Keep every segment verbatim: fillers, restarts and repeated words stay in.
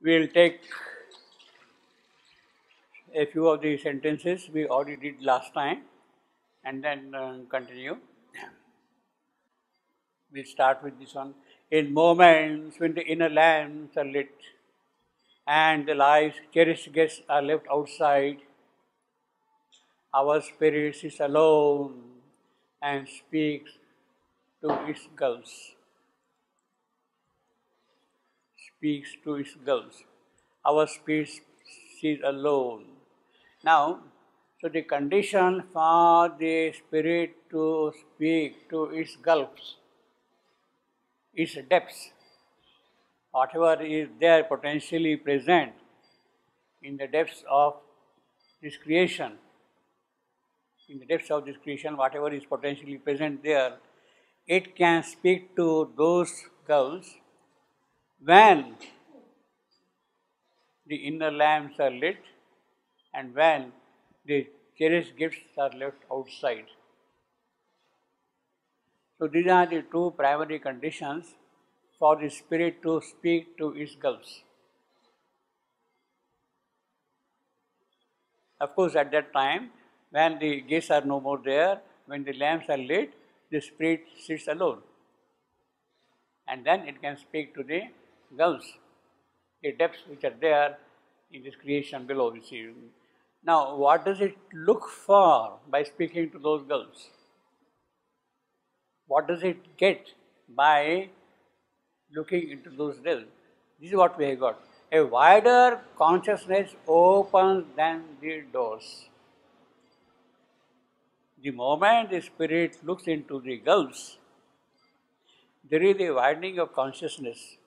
We'll take a few of the sentences we already did last time and then uh, continue. We'll start with this one. In moments when the inner lamps are lit and the life's cherished guests are left outside, our spirit is alone and speaks to its gulls. Speaks to its gulls. Our spirit is alone. Now, so the condition for the spirit to speak to its gulfs, its depths, whatever is there potentially present in the depths of this creation, in the depths of this creation, whatever is potentially present there, it can speak to those gulls when the inner lamps are lit and when the cherished gifts are left outside. So these are the two primary conditions for the spirit to speak to its gulls. Of course, at that time, when the guests are no more there, when the lamps are lit, the spirit sits alone. And then it can speak to the gulls, the depths which are there in this creation below, you see. Now, what does it look for by speaking to those gulls? What does it get by looking into those depths? This is what we have got. A wider consciousness opens than the doors. The moment the spirit looks into the gulls, there is a widening of consciousness.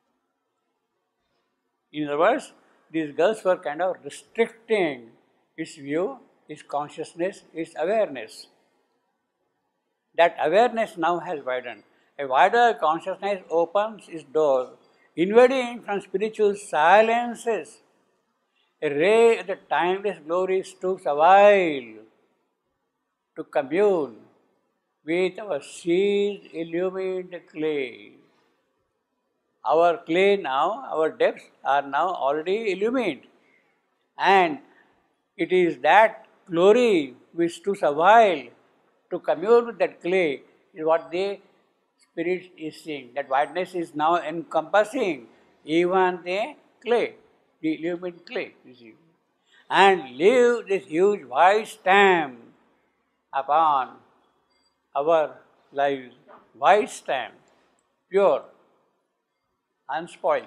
In other words, these gulls were kind of restricting its view, its consciousness, its awareness. That awareness now has widened. A wider consciousness opens its door, invading from spiritual silences. A ray of the timeless glory stoops a while to commune with our seized, illumined clay. Our clay now, our depths are now already illumined. And it is that glory which stoops a while to commune with that clay is what the spirit is seeing. That wideness is now encompassing even the clay, the illumined clay, you see. And leave this huge white stamp upon our lives. White stamp, pure, unspoiled,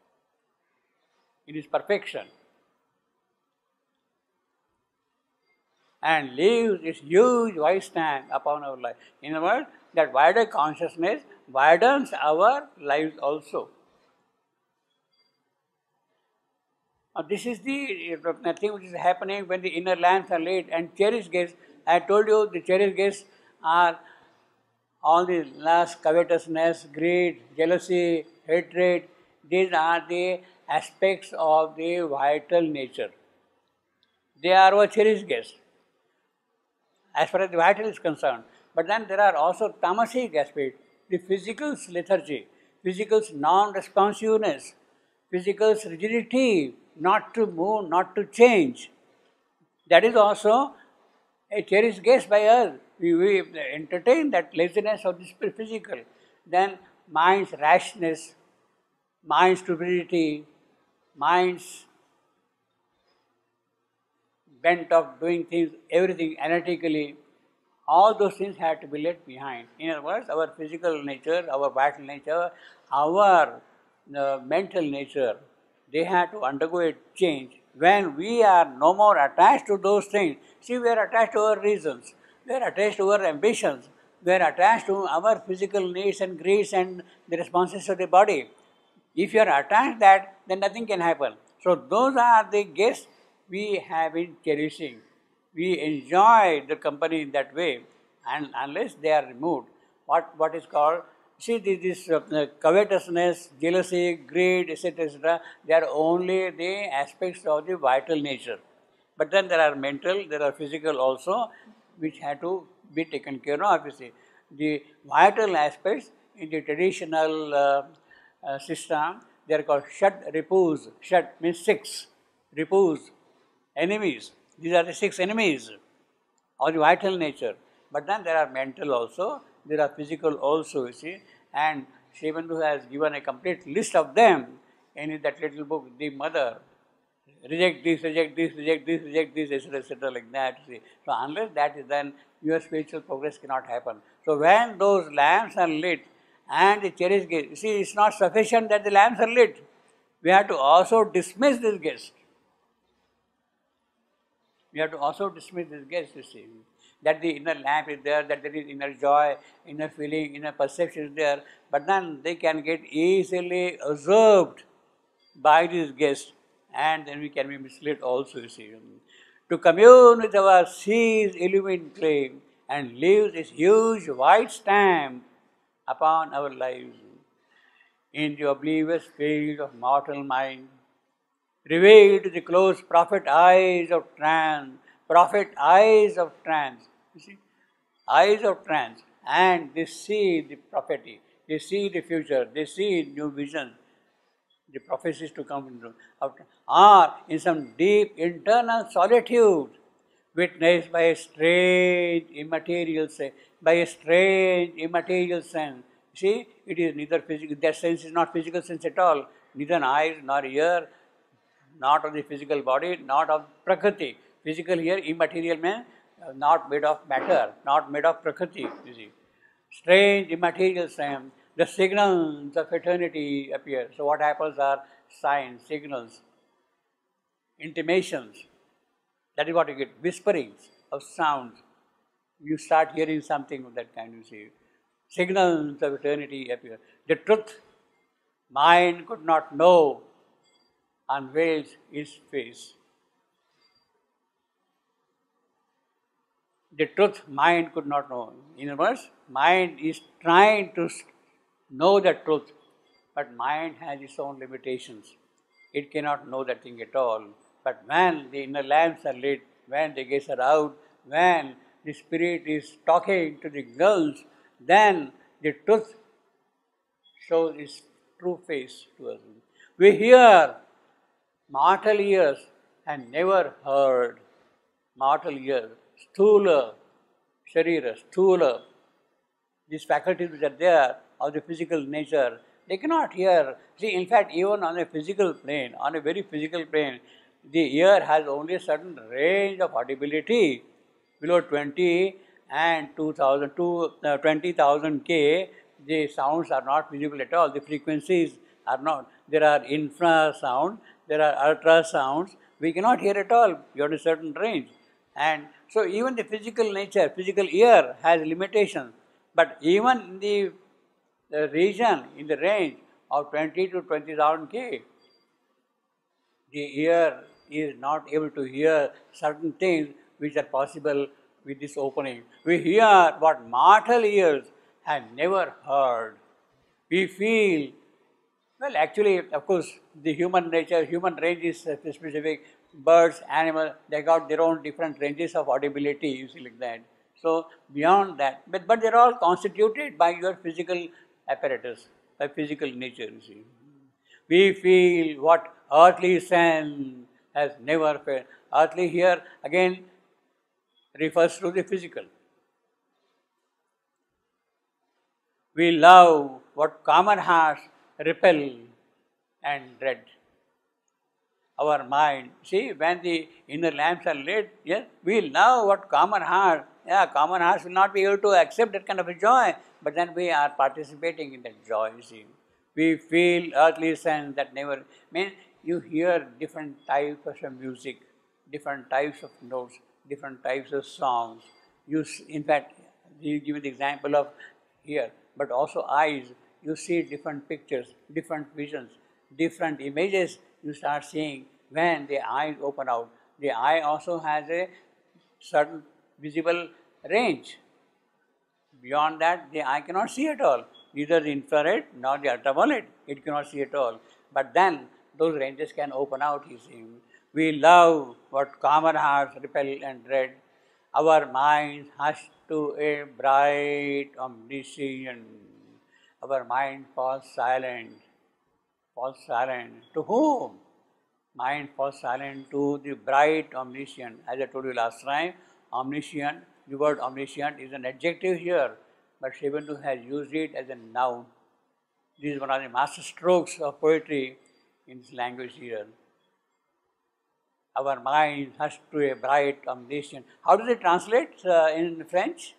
in its perfection. And leaves this huge white stamp upon our life. In other words, that wider consciousness widens our lives also. Now, this is the uh, thing which is happening when the inner lamps are lit and cherished guests. I told you the cherished guests are all the lust, covetousness, greed, jealousy, hatred. These are the aspects of the vital nature. They are our cherished guests, as far as the vital is concerned. But then there are also tamasic aspects, the physical's lethargy, physical's non-responsiveness, physical's rigidity, not to move, not to change. That is also a cherished guest by us. We, we entertain that laziness of the physical. Then mind's rashness, mind's stupidity, mind's bent of doing things, everything analytically, all those things have to be left behind. In other words, our physical nature, our vital nature, our uh, mental nature, they have to undergo a change. When we are no more attached to those things, see, we are attached to our reasons, we are attached to our ambitions, we are attached to our physical needs and greeds and the responses of the body. If you are attached to that, then nothing can happen. So those are the guests we have been cherishing. We enjoy the company in that way, and unless they are removed, what, what is called, see this, this uh, covetousness, jealousy, greed, et cetera, et cetera, they are only the aspects of the vital nature. But then there are mental, there are physical also, which have to be taken care of, obviously. The vital aspects in the traditional uh, uh, system, they are called Shat Ripus. Shat means six. Ripus, enemies. These are the six enemies of the vital nature. But then there are mental also, there are physical also, you see. And Sri Aurobindo has given a complete list of them in that little book, The Mother. Reject this, reject this, reject this, reject this, et cetera, et cetera, like that. See. So unless that is done, your spiritual progress cannot happen. So when those lamps are lit and the cherish guest, see, it's not sufficient that the lamps are lit. We have to also dismiss this guest. We have to also dismiss this guest, you see. That the inner lamp is there, that there is inner joy, inner feeling, inner perception is there, but then they can get easily absorbed by this guest, and then we can be misled also, you see. To commune with our sea's illumined flame and leave this huge white stamp upon our lives in the oblivious field of mortal mind, revealed to the closed prophet eyes of trance, prophet eyes of trance, you see, eyes of trance, and they see the prophecy, they see the future, they see new visions, the prophecies to come into, or in some deep internal solitude, witnessed by a strange immaterial sense, by a strange immaterial sense. See, it is neither physical, that sense is not physical sense at all, neither eyes nor ear, not of the physical body, not of Prakriti. Physical here, immaterial means uh, not made of matter, not made of Prakriti, you see. Strange immaterial sense, the signals of eternity appear. So what happens are signs, signals, intimations. That is what you get, whisperings of sounds. You start hearing something of that kind, you see. Signals of eternity appear. The truth, mind could not know, unveils its face. The truth, mind could not know. In other words, mind is trying to know the truth, but mind has its own limitations. It cannot know that thing at all. But when the inner lamps are lit, when the gates are out, when the spirit is talking to the girls, then the truth shows its true face to us. We hear, mortal ears and never heard. Mortal ears, sthula, sharira, sthula, these faculties which are there of the physical nature, they cannot hear. See, in fact, even on a physical plane, on a very physical plane, the ear has only a certain range of audibility. Below twenty and two thousand, uh, twenty thousand K, the sounds are not visible at all. The frequencies are not. There are infrasound, there are ultrasounds. We cannot hear at all beyond a certain range. And so even the physical nature, physical ear has limitations. But even in the, the region, in the range of twenty to twenty thousand K, the ear is not able to hear certain things which are possible with this opening. We hear what mortal ears have never heard. We feel, well, actually, of course, the human nature, human range is specific. Birds, animals, they got their own different ranges of audibility, you see, like that. So, beyond that, but, but they're all constituted by your physical apparatus, by physical nature, you see. We feel what earthly sense has never felt. Earthly here, again, refers to the physical. We love what common hearts repel and dread. Our mind, see, when the inner lamps are lit, yes, we love what common heart, yeah, common hearts will not be able to accept that kind of a joy, but then we are participating in that joy, you see. We feel earthly sense that never, means you hear different types of music, different types of notes, different types of songs. You, in fact, you give the example of here, but also eyes, you see different pictures, different visions, different images you start seeing when the eyes open out. The eye also has a certain visible range. Beyond that, the eye cannot see at all. Neither the infrared nor the ultraviolet, it cannot see at all. But then, those ranges can open out, you see. We love what common hearts repel and dread. Our minds hush to a bright omniscience. Our mind falls silent. falls silent. To whom? Mind falls silent to the bright omniscient. As I told you last time, omniscient, the word omniscient is an adjective here, but Sribendu has used it as a noun. This is one of the master strokes of poetry in this language here. Our mind has to a bright omniscient. How does it translate uh, in French?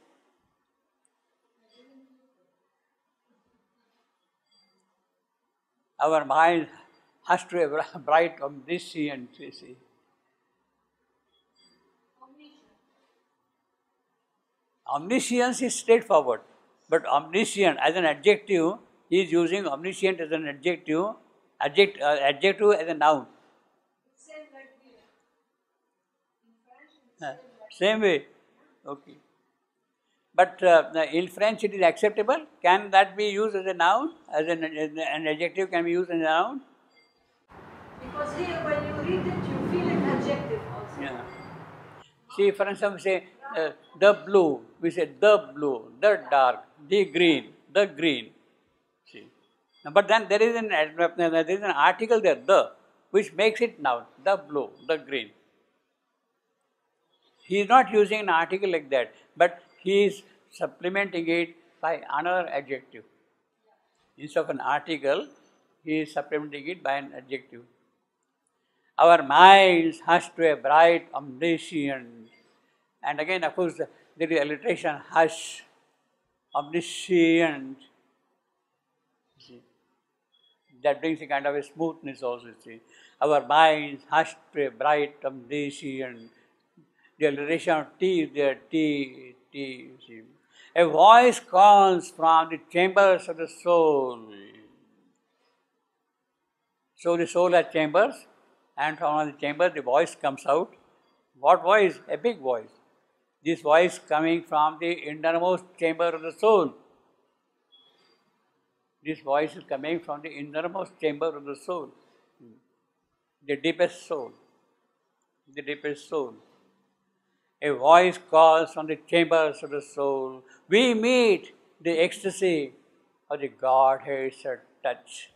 Our mind has to a bright omniscient, you see. Omniscience is straightforward, but omniscient as an adjective, he is using omniscient as an adjective, adject, uh, adjective as a noun. Same like here. In French, it's Uh, same like same way, okay. But uh, in French it is acceptable. Can that be used as a noun? As an, as an adjective can be used as a noun? Because here, when you read it, you feel it adjective also. Yeah. See, for instance, we say uh, the blue, we say the blue, the dark, the green, the green. See. But then there is an there is an article there, the, which makes it noun, the blue, the green. He is not using an article like that, but he is supplementing it by another adjective. Instead of an article, he is supplementing it by an adjective. Our minds hush to a bright omniscient. And again, of course, there is alliteration, hush, omniscient. See, that brings a kind of a smoothness also, see. Our minds hush to a bright omniscient. The alliteration of T is there, T, T, you see. A voice calls from the chambers of the soul. So the soul has chambers, and from one of the chambers the voice comes out. What voice? A big voice. This voice coming from the innermost chamber of the soul. This voice is coming from the innermost chamber of the soul. The deepest soul. The deepest soul. A voice calls from the chambers of the soul. We meet the ecstasy of the Godhead's touch.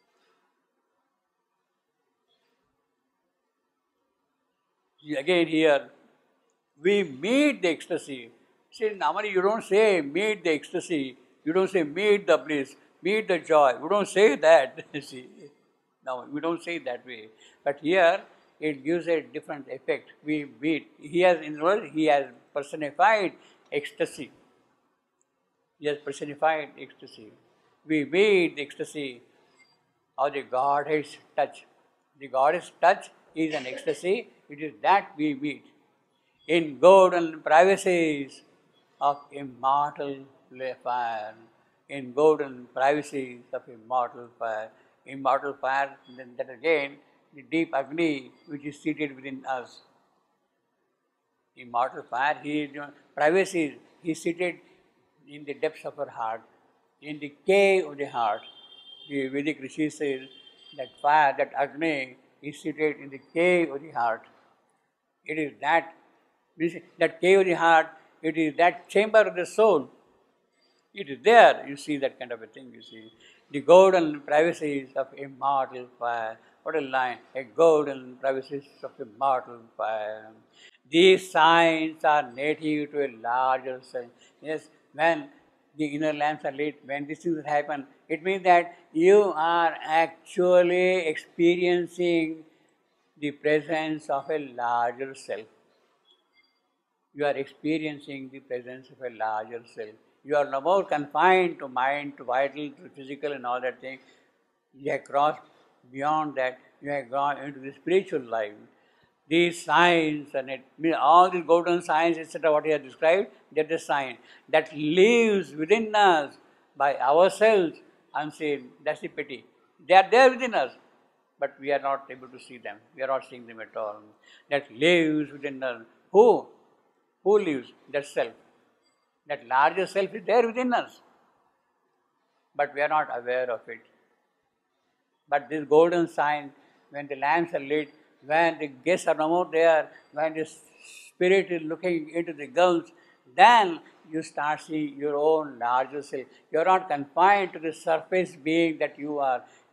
Again here, we meet the ecstasy. See, normally you don't say meet the ecstasy. You don't say meet the bliss, meet the joy. We don't say that. See, no, we don't say it that way. But here, it gives a different effect. We meet. He has, in other words, he has personified ecstasy. He has personified ecstasy. We meet the ecstasy of the Godhead's touch. The God's touch is an ecstasy. It is that we meet in golden privacies of immortal fire. In golden privacies of immortal fire. Immortal fire, then that again, the deep Agni which is seated within us. Immortal fire, he is, privacies, he is seated in the depths of our heart, in the cave of the heart. The Vedic Rishi says that fire, that Agni, is seated in the cave of the heart. It is that, that cave of the heart, it is that chamber of the soul. It is there, you see that kind of a thing, you see. The golden privacies of immortal fire. What a line, a golden privacies of immortal fire. These signs are native to a larger sense. Yes, when the inner lamps are lit, when these things happen, it means that you are actually experiencing the presence of a larger self. You are experiencing the presence of a larger self. You are no more confined to mind, to vital, to physical and all that thing. You have crossed beyond that. You have gone into the spiritual life. These signs and it, all the golden signs, et cetera, what he has described, they're the sign that lives within us by ourselves unseen. That's the pity. They are there within us, but we are not able to see them. We are not seeing them at all. That lives within us. Who? Who lives? That self. That larger self is there within us, but we are not aware of it. But this golden sign, when the lamps are lit, when the guests are no more there, when the spirit is looking into the gulfs, then you start seeing your own larger self. You are not confined to the surface being that you are.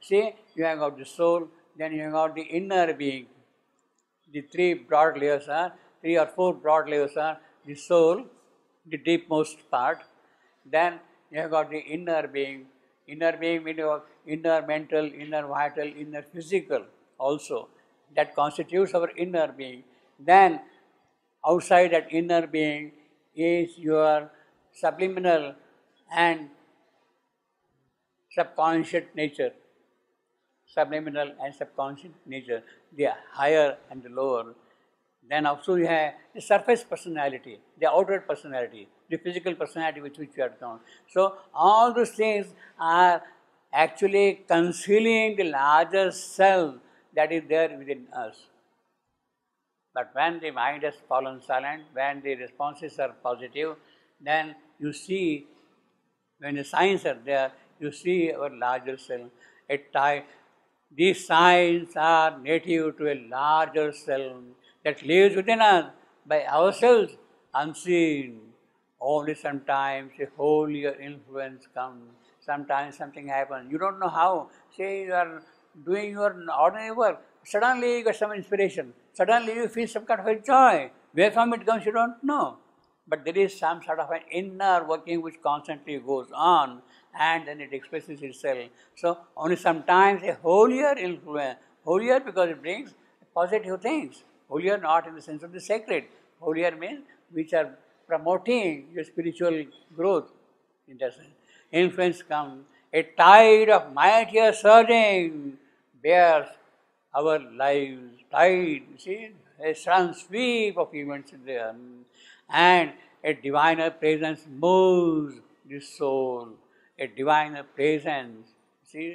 See, you have got the soul, then you have got the inner being. The three broad layers are, three or four broad layers are the soul, the deepmost part. Then you have got the inner being. Inner being means inner mental, inner vital, inner physical also. That constitutes our inner being. Then outside that inner being is your subliminal and subconscious nature. Subliminal and subconscious nature, the higher and the lower. Then also you have the surface personality, the outward personality, the physical personality with which you are known. So all those things are actually concealing the larger self that is there within us. But when the mind has fallen silent, when the responses are positive, then you see, when the signs are there, you see our larger self. At time, these signs are native to a larger self that lives within us by ourselves, unseen. Only sometimes a holier influence comes. Sometimes something happens. You don't know how. Say you are doing your ordinary work. Suddenly you get some inspiration. Suddenly you feel some kind of a joy. Where from it comes you don't know. But there is some sort of an inner working which constantly goes on and then it expresses itself. So only sometimes a holier influence, holier because it brings positive things. Holier not in the sense of the sacred. Holier means which are promoting your spiritual growth in that sense. Influence comes, a tide of mightier surging bears our lives. Tide, see, a sudden sweep of events in there. And a diviner presence moves the soul. A diviner presence. See,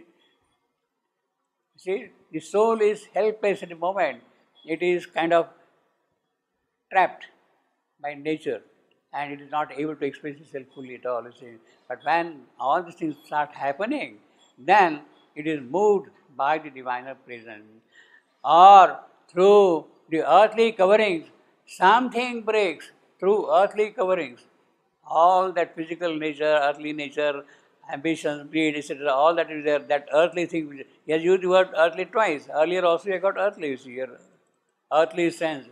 see, the soul is helpless at the moment. It is kind of trapped by nature and it is not able to express itself fully at all. You see. But when all these things start happening, then it is moved by the diviner presence. Or through the earthly coverings, something breaks through earthly coverings. All that physical nature, earthly nature, ambitions, greed, et cetera, all that is there, that earthly thing. He has used the word earthly twice. Earlier also he got earthly, you see here. Earthly sense,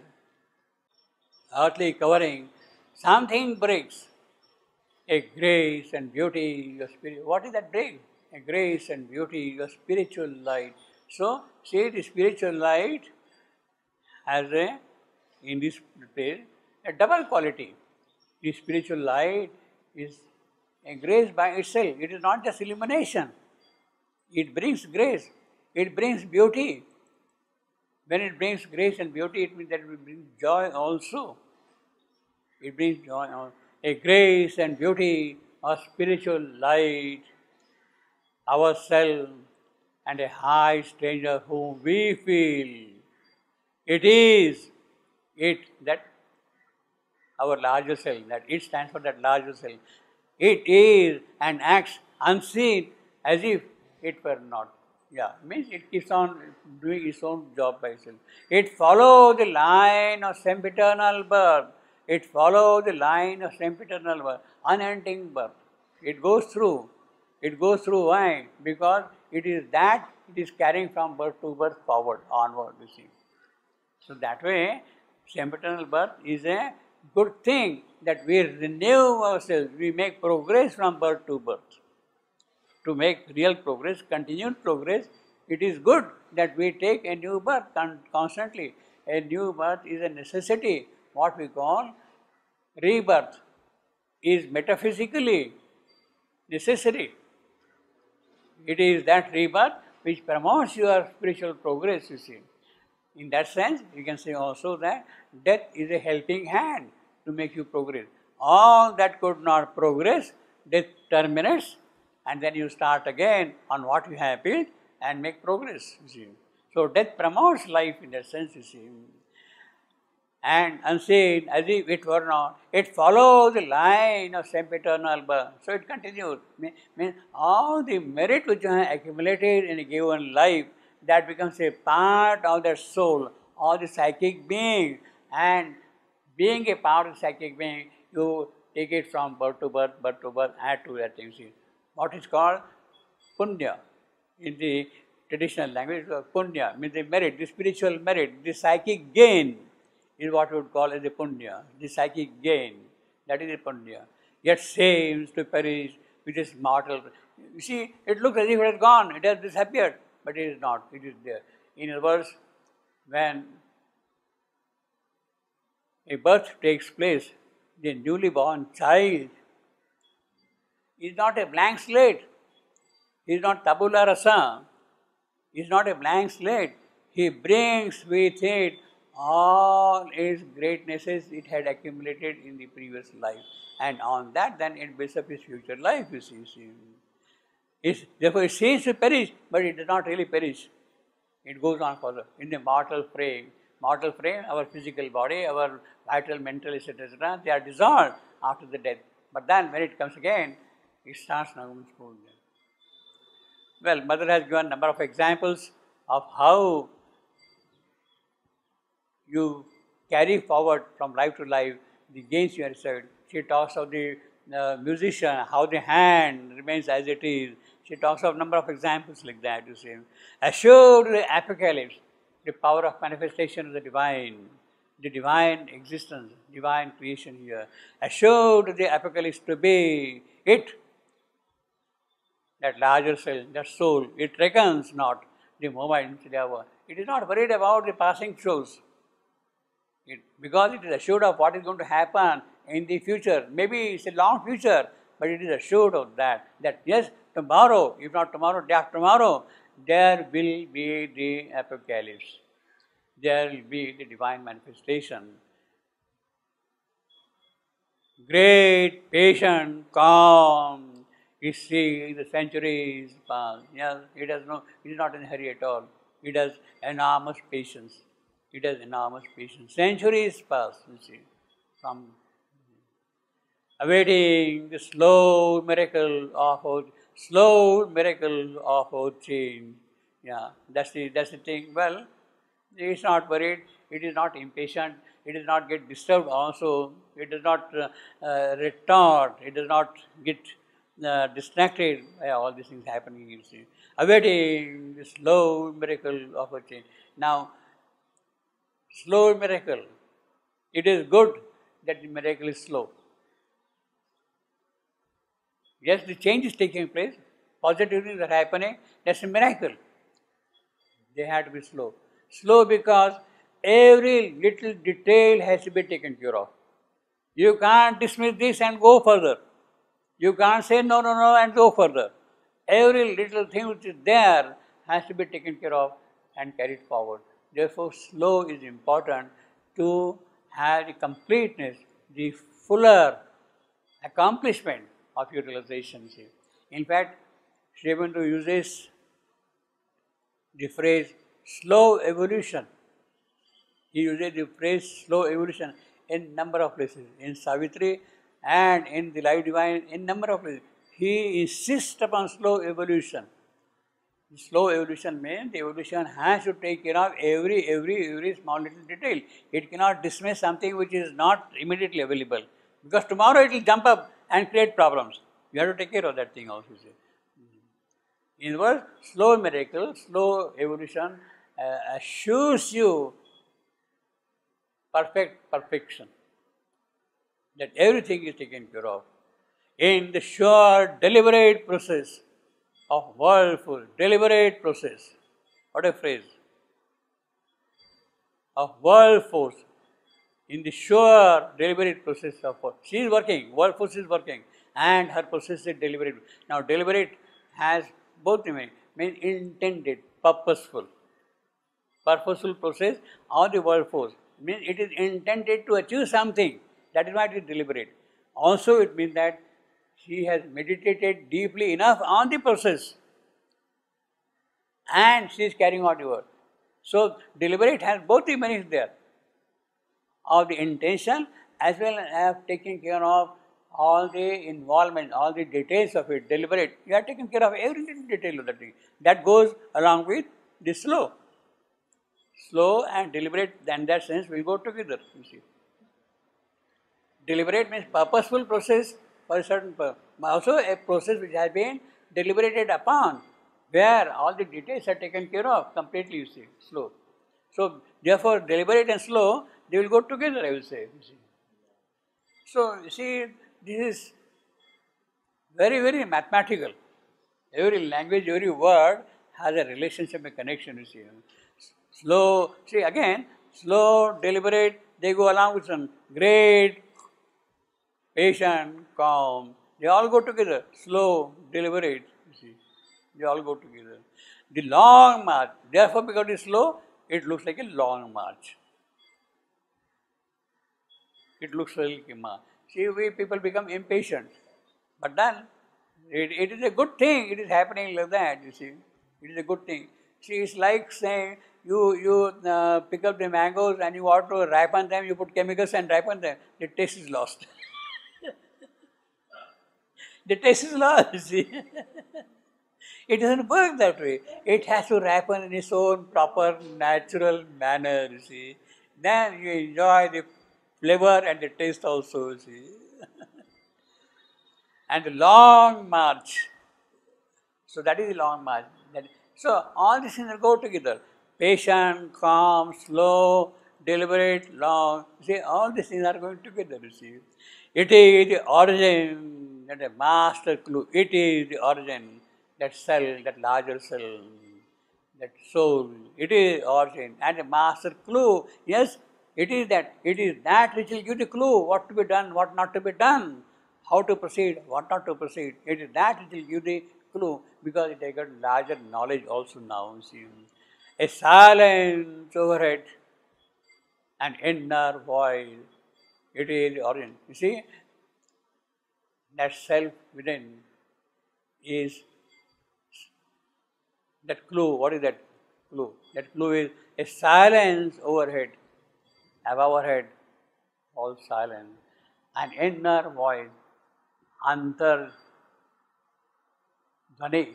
earthly covering, something breaks. A grace and beauty, your spirit. What is that break? A grace and beauty, your spiritual light. So, see the spiritual light has a, in this place, a double quality. The spiritual light is a grace by itself. It is not just illumination. It brings grace. It brings beauty. When it brings grace and beauty, it means that it will bring joy also. It brings joy also. A grace and beauty of spiritual light, ourselves, and a high stranger whom we feel. It is it that our larger self, that it stands for that larger self. It is and acts unseen as if it were not. Yeah, means it keeps on doing its own job by itself. It follows the line of sempiternal birth. It follows the line of sempiternal birth, unending birth. It goes through. It goes through. Why? Because it is that it is carrying from birth to birth forward, onward, you see. So that way, sempiternal birth is a good thing that we renew ourselves. We make progress from birth to birth. To make real progress, continued progress, it is good that we take a new birth constantly. A new birth is a necessity. What we call rebirth is metaphysically necessary. It is that rebirth which promotes your spiritual progress, you see. In that sense, you can say also that death is a helping hand to make you progress. All that could not progress, death terminates, and then you start again on what you have built and make progress, you see. So death promotes life in that sense, you see. And unseen, as if it were not, it follows the line of sempiternal birth. So it continues. Means all the merit which you have accumulated in a given life, that becomes a part of their soul, or the psychic being. And being a part of the psychic being, you take it from birth to birth, birth to birth, add to that thing. See. What is called punya in the traditional language, punya means the merit, the spiritual merit, the psychic gain is what we would call as a punya, the psychic gain, that is a punya. Yet seems to perish with its mortal. You see, it looks as if it has gone, it has disappeared, but it is not, it is there. In other words, when a birth takes place, the newly born child is not a blank slate, he is not tabula rasa, he is not a blank slate. He brings with it all its greatnesses it had accumulated in the previous life. And on that, then it builds up his future life, you see. see. It's, therefore, it seems to perish, but it does not really perish. It goes on further. In the mortal frame, mortal frame, our physical body, our vital, mental, et cetera, et cetera, they are dissolved after the death. But then, when it comes again, it starts now in school again. Well, Mother has given a number of examples of how you carry forward from life to life the gains you have received. She talks of the uh, musician, how the hand remains as it is. She talks of a number of examples like that, you see. Assured the apocalypse, the power of manifestation of the divine, the divine existence, divine creation here. Assured the apocalypse to be it, that larger self, that soul, it reckons not the moment. It is not worried about the passing shows. It, because it is assured of what is going to happen in the future. Maybe it's a long future, but it is assured of that. That yes, tomorrow, if not tomorrow, day after tomorrow, there will be the apocalypse. There will be the divine manifestation. Great, patient, calm. You see, the centuries pass. Yes, it has no, it is not in a hurry at all. It has enormous patience. It has enormous patience. Centuries pass, you see, from awaiting the slow miracle of our, slow miracle of our change. Yeah, that's the that's the thing. Well, it is not worried. It is not impatient. It does not get disturbed. Also, it does not uh, uh, retort. It does not get uh, distracted by all these things happening. You see, awaiting the slow miracle of our change. Now, slow miracle. It is good that the miracle is slow. Yes, the change is taking place. Positive things are happening. That's a miracle. They have to be slow. Slow because every little detail has to be taken care of. You can't dismiss this and go further. You can't say no, no, no and go further. Every little thing which is there has to be taken care of and carried forward. Therefore, slow is important to have the completeness, the fuller accomplishment of your realizations. In fact, Sri Aurobindo uses the phrase slow evolution. He uses the phrase slow evolution in number of places, in Savitri and in the Life Divine, in number of places. He insists upon slow evolution. Slow evolution means the evolution has to take care of every, every, every small little detail. It cannot dismiss something which is not immediately available. Because tomorrow it will jump up and create problems. You have to take care of that thing also. In other words, slow miracle, slow evolution uh, assures you perfect perfection. That everything is taken care of. In the sure, deliberate process of worldful, deliberate process. What a phrase. Of world force. In the sure, deliberate process of force. She is working, world force is working, and her process is deliberate. Now, deliberate has both meaning, means intended, purposeful. Purposeful process of the world force means it is intended to achieve something. That is why it is deliberate. Also, it means that she has meditated deeply enough on the process and she is carrying out the work. So, deliberate has both the meanings there of the intention as well as taking care of all the involvement, all the details of it. Deliberate, you are taking care of every little detail of the thing. That goes along with the slow. Slow and deliberate, in that sense, will go together, you see. Deliberate means purposeful process for a certain purpose. Also a process which has been deliberated upon where all the details are taken care of completely, you see, slow. So, therefore, deliberate and slow, they will go together, I will say. You see. So, you see, this is very, very mathematical. Every language, every word has a relationship, a connection, you see. Slow, see again, slow, deliberate, they go along with some great, patient, calm. They all go together. Slow, deliberate, you see. They all go together. The long march, therefore because it is slow, it looks like a long march. It looks like a march. See, we people become impatient. But then, it, it is a good thing, it is happening like that, you see. It is a good thing. See, it's like saying, you, you uh, pick up the mangoes and you want to ripen them, you put chemicals and ripen them, the taste is lost. The taste is lost, you see. It doesn't work that way. It has to ripen in its own proper, natural manner, you see. Then you enjoy the flavor and the taste also, you see. And the long march. So that is the long march. That, so all these things go together. Patient, calm, slow, deliberate, long. See, all these things are going together, you see. It is the origin, that a master clue. It is the origin, that cell, that larger cell, that soul. It is origin. And the master clue, yes, it is that. It is that which will give the clue, what to be done, what not to be done, how to proceed, what not to proceed. It is that which will give the clue, because it has got larger knowledge also now. See. A silence overhead, an inner voice. It is the origin. You see, that self within is that clue. What is that clue? That clue is a silence overhead, above our head, all silence. An inner voice, antar dhani,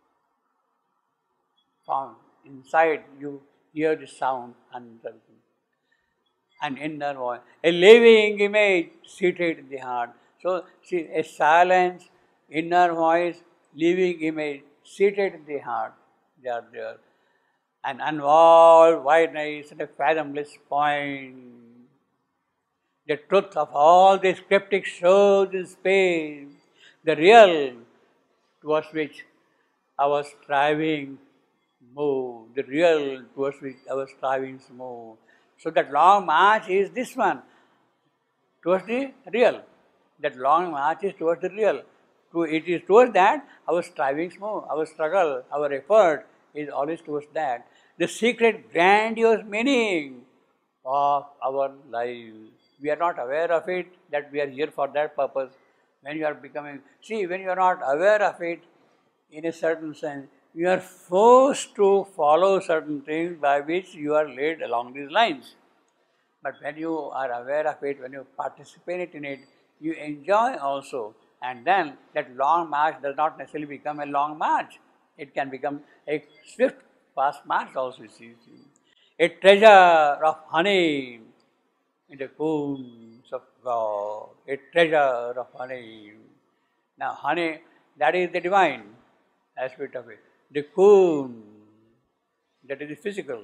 sound. Inside you hear the sound, antar, an inner voice, a living image seated in the heart. So, see, a silence, inner voice, living image seated in the heart. They are there. An unwalled wideness and a fathomless point. The truth of all this cryptic shows in space, the real towards which our striving move, the real towards which our strivings move. So that long march is this one, towards the real. That long march is towards the real. It is towards that our strivings move, our struggle, our effort is always towards that. The secret grandiose meaning of our lives. We are not aware of it, that we are here for that purpose. When you are becoming, see, when you are not aware of it, in a certain sense, you are forced to follow certain things by which you are led along these lines. But when you are aware of it, when you participate in it, you enjoy also. And then that long march does not necessarily become a long march. It can become a swift, fast march also. A treasure of honey in the combs of God. A treasure of honey. Now honey, that is the divine aspect of it. The comb, that is the physical.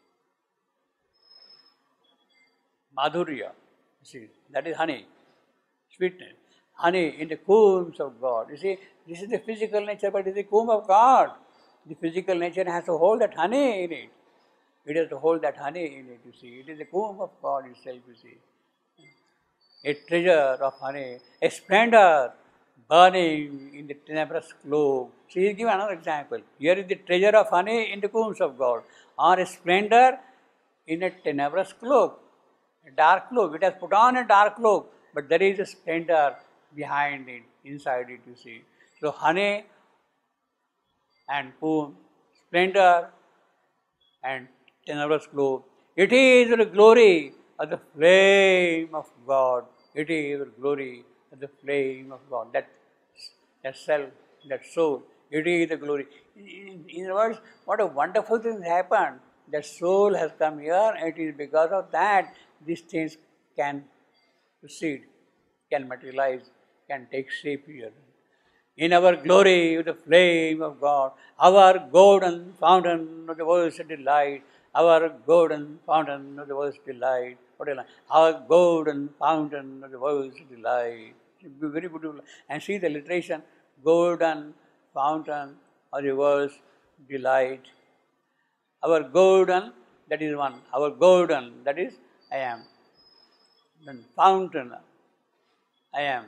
Madhurya, see, that is honey, sweetness. Honey in the combs of God. You see, this is the physical nature, but it is the comb of God. The physical nature has to hold that honey in it. It has to hold that honey in it, you see. It is the comb of God itself, you see. A treasure of honey, a splendor burning in the tenebrous globe. So he will give another example. Here is the treasure of honey in the combs of God, or a splendor in a tenebrous cloak, a dark cloak. It has put on a dark cloak, but there is a splendor behind it, inside it, you see. So honey and comb, splendor and tenebrous globe. It is the glory of the flame of God. It is the glory of the flame of God. That, that self, that soul, it is the glory. In, in other words, what a wonderful thing happened. That soul has come here, and it is because of that these things can proceed, can materialize, can take shape here. in our glory with the flame of God, our golden fountain of the world's delight, our golden fountain of the world's delight. What a line. Our golden fountain of the world's delight. Very beautiful. And see the alliteration, golden fountain of the world's delight. Our golden, that is one. Our golden, that is I am. Then fountain, I am.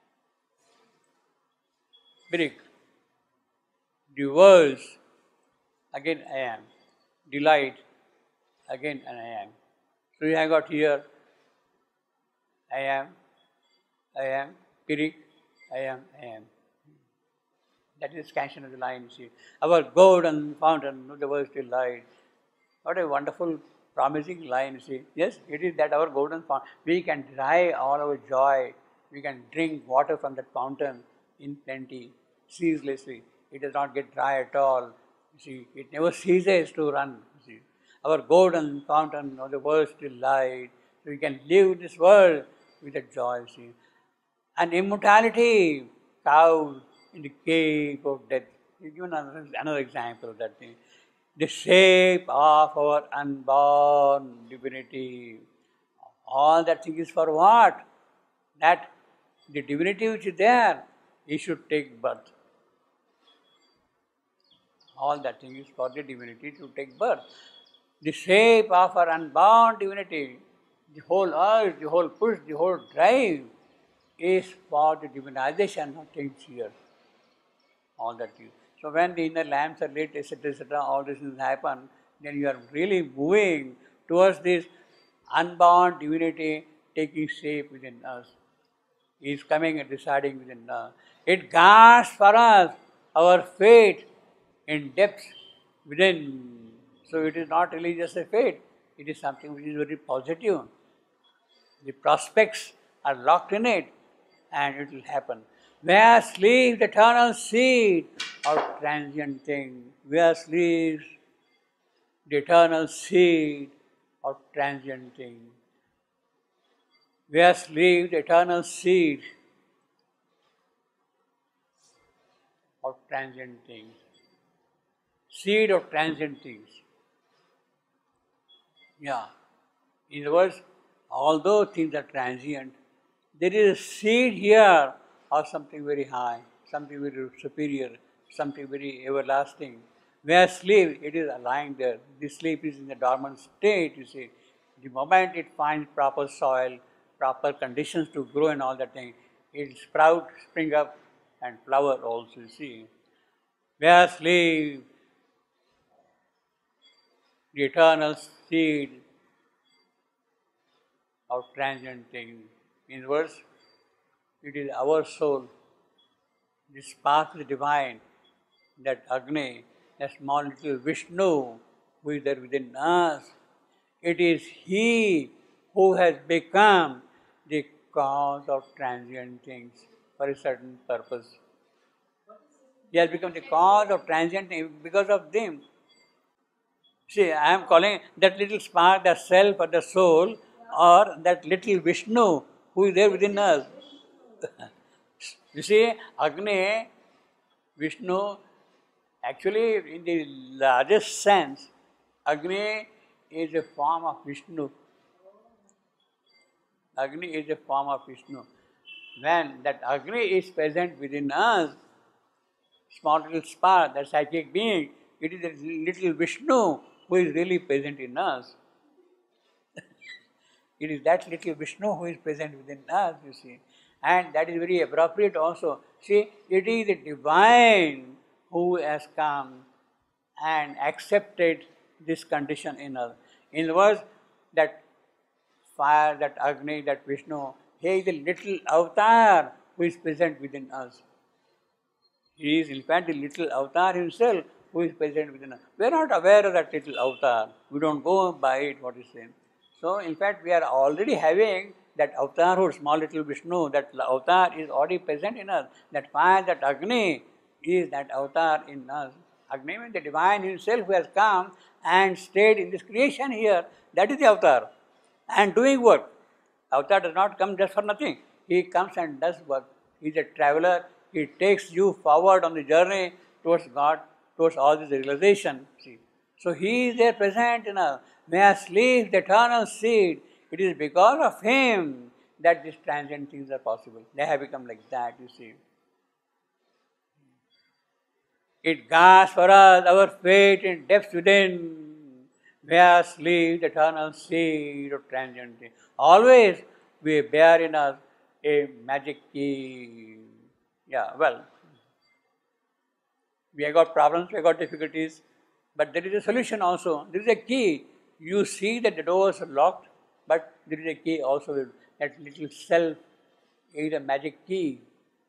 Brick. The world's, again I am. Delight, again and I am. So you have got here, I am, I am, Pirik, I am, I am. That is scansion of the line, you see. Our golden fountain of the world's delight. What a wonderful, promising line, you see. Yes, it is that our golden fountain. We can dry all our joy. We can drink water from that fountain in plenty, ceaselessly. It does not get dry at all. You see, it never ceases to run. You see. Our golden fountain of the world's delight. So we can live this world with a joy, you see. And immortality, cowed in the cave of death. Give another, another example of that thing. The shape of our unborn divinity. All that thing is for what? That the divinity which is there, it should take birth. All that thing is for the divinity to take birth. The shape of our unborn divinity, the whole urge, the whole push, the whole drive is for the divinization of things here. All that is. So when the inner lamps are lit, et cetera, et cetera, all these things happen, then you are really moving towards this unborn divinity taking shape within us. He is coming and residing within us. It guards for us our fate in depths within. So it is not really just a fate, it is something which is very positive. The prospects are locked in it and it will happen. Where sleeps the eternal seed of transient things? Where sleeps the eternal seed of transient things? Where sleeps the eternal seed of transient things? Seed of transient things. Yeah. In other words, although things are transient, there is a seed here of something very high, something very superior, something very everlasting. Where sleep, it is lying there. This sleep is in the dormant state, you see. The moment it finds proper soil, proper conditions to grow and all that thing, it will sprout, spring up and flower also, you see. Where sleep the eternal seed of transient things. In other words, it is our soul, the spark of the divine, that Agni, that small little Vishnu who is there within us. It is He who has become the cause of transient things for a certain purpose. He has become the cause of transient things because of them. See, I am calling that little spark, the self or the soul, or that little Vishnu who is there within us. You see, Agni, Vishnu, actually in the largest sense, Agni is a form of Vishnu. Agni is a form of Vishnu. When that Agni is present within us, small little spark, that psychic being, it is a little Vishnu who is really present in us. It is that little Vishnu who is present within us, you see. And that is very appropriate also. See, it is the divine who has come and accepted this condition in us. In other words, that fire, that Agni, that Vishnu, he is the little avatar who is present within us. He is in fact the little avatar himself who is present within us. We are not aware of that little avatar. We don't go by it, what is saying. So, in fact, we are already having that avatar or small little Vishnu, that avatar is already present in us. That fire, that Agni is that avatar in us. Agni means the divine himself who has come and stayed in this creation here. That is the avatar. And doing work. Avatar does not come just for nothing. He comes and does work. He is a traveler. it takes you forward on the journey towards God, towards all this realization. See. So He is there present in us. May us leave the eternal seed. It is because of Him that these transient things are possible. They have become like that, you see. It guards for us our fate in depths within. May us leave the eternal seed of transient things. Always we bear in us a magic key. Yeah, well, we have got problems, we have got difficulties, but there is a solution also. There is a key. You see that the doors are locked, but there is a key also. That little self is a magic key.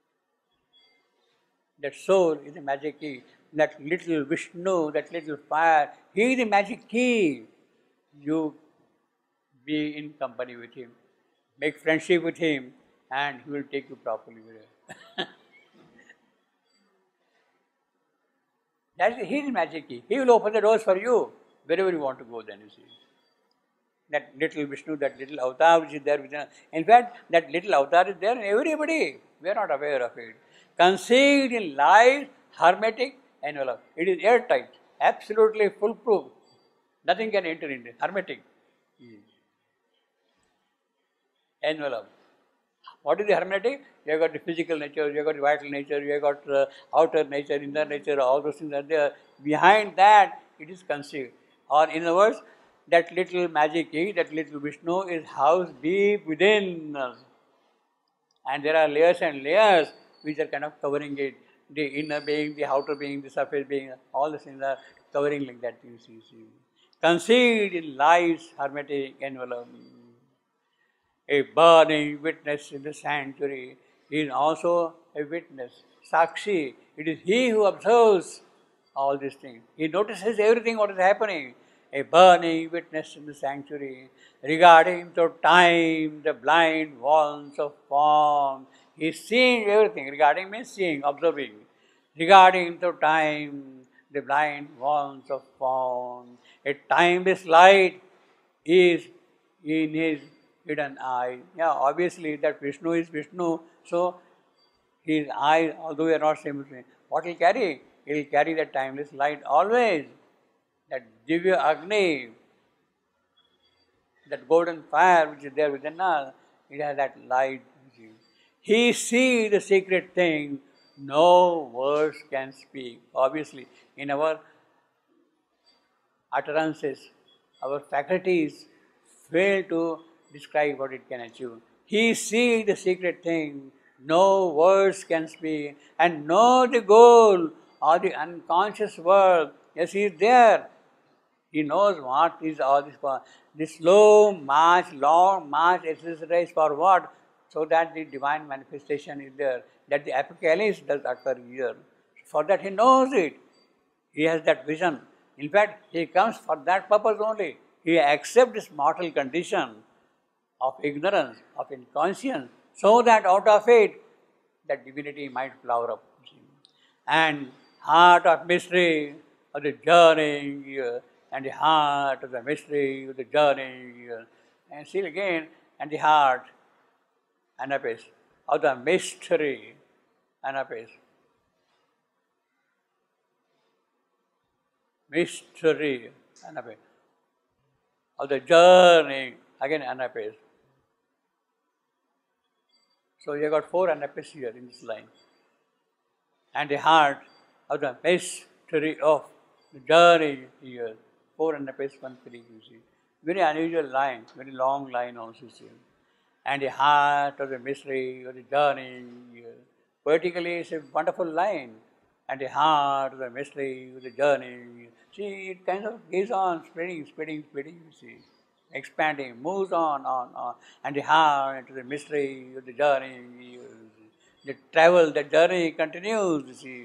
That soul is a magic key. That little Vishnu, that little fire, he is the magic key. You be in company with him, make friendship with him, and he will take you properly with him. That is his magic key. He will open the doors for you wherever you want to go. Then you see that little Vishnu, that little avatar which is there within us. In fact, that little avatar is there in everybody. We are not aware of it. Concealed in light, hermetic envelope. It is airtight, absolutely foolproof. Nothing can enter into it. Hermetic envelope. What is the hermetic? You have got the physical nature, you have got the vital nature, you have got uh, outer nature, inner nature, all those things are there. Behind that, it is concealed. Or in other words, that little magic key, that little Vishnu is housed deep within us. And there are layers and layers which are kind of covering it. The inner being, the outer being, the surface being, all the things are covering like that. You see, see. Concealed in light's hermetic envelope. A burning witness in the sanctuary is also a witness. Sakshi, it is he who observes all these things. He notices everything what is happening. A burning witness in the sanctuary, regarding through time the blind walls of form. He is seeing everything. Regarding means seeing, observing. Regarding through time the blind walls of form. A timeless light is in his hidden eye. Yeah, obviously that Vishnu is Vishnu, so his eye, although we are not same, what he will carry? He will carry that timeless light always. That Divya Agni, that golden fire which is there within us, it has that light. He sees the secret thing no words can speak. Obviously, in our utterances, our faculties fail to describe what it can achieve. He sees the secret thing no words can speak and know the goal or the unconscious world. Yes, he is there. He knows what is all this for. This slow march, long march exercise for what? So that the divine manifestation is there, that the apocalypse does occur here. For that he knows it. He has that vision. In fact, he comes for that purpose only. He accepts this mortal condition of ignorance, of inconscience, so that out of it, that divinity might flower up. And heart of mystery of the journey, and the heart of the mystery of the journey, and still again, and the heart, Anapis, of the mystery, Anapis. Mystery, Anapis. Of the journey, again Anapis. So you have got four Anapis here in this line. And the heart of the mystery of the journey here. Four Anapis, one three, you see. Very unusual line, very long line also here. And the heart of the mystery of the journey here. Poetically, it's a wonderful line. And the heart of the mystery of the journey. See, it kind of goes on, spreading, spreading, spreading, you see. Expanding, moves on, on, on. And the heart of the mystery of the journey. The travel, the journey continues, you see.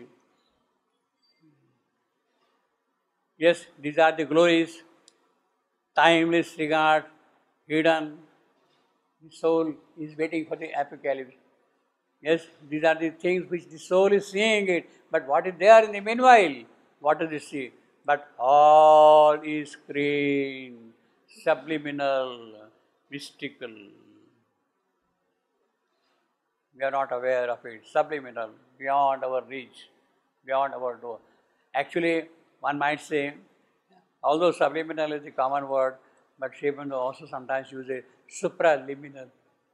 Yes, these are the glories. Timeless regard, hidden. The soul is waiting for the apocalypse. Yes, these are the things which the soul is seeing it. But what is there in the meanwhile? What does it see? But all is screen, subliminal, mystical. We are not aware of it. Subliminal, beyond our reach, beyond our door. Actually, one might say, although subliminal is the common word, but Sri Aurobindo also sometimes uses supraliminal,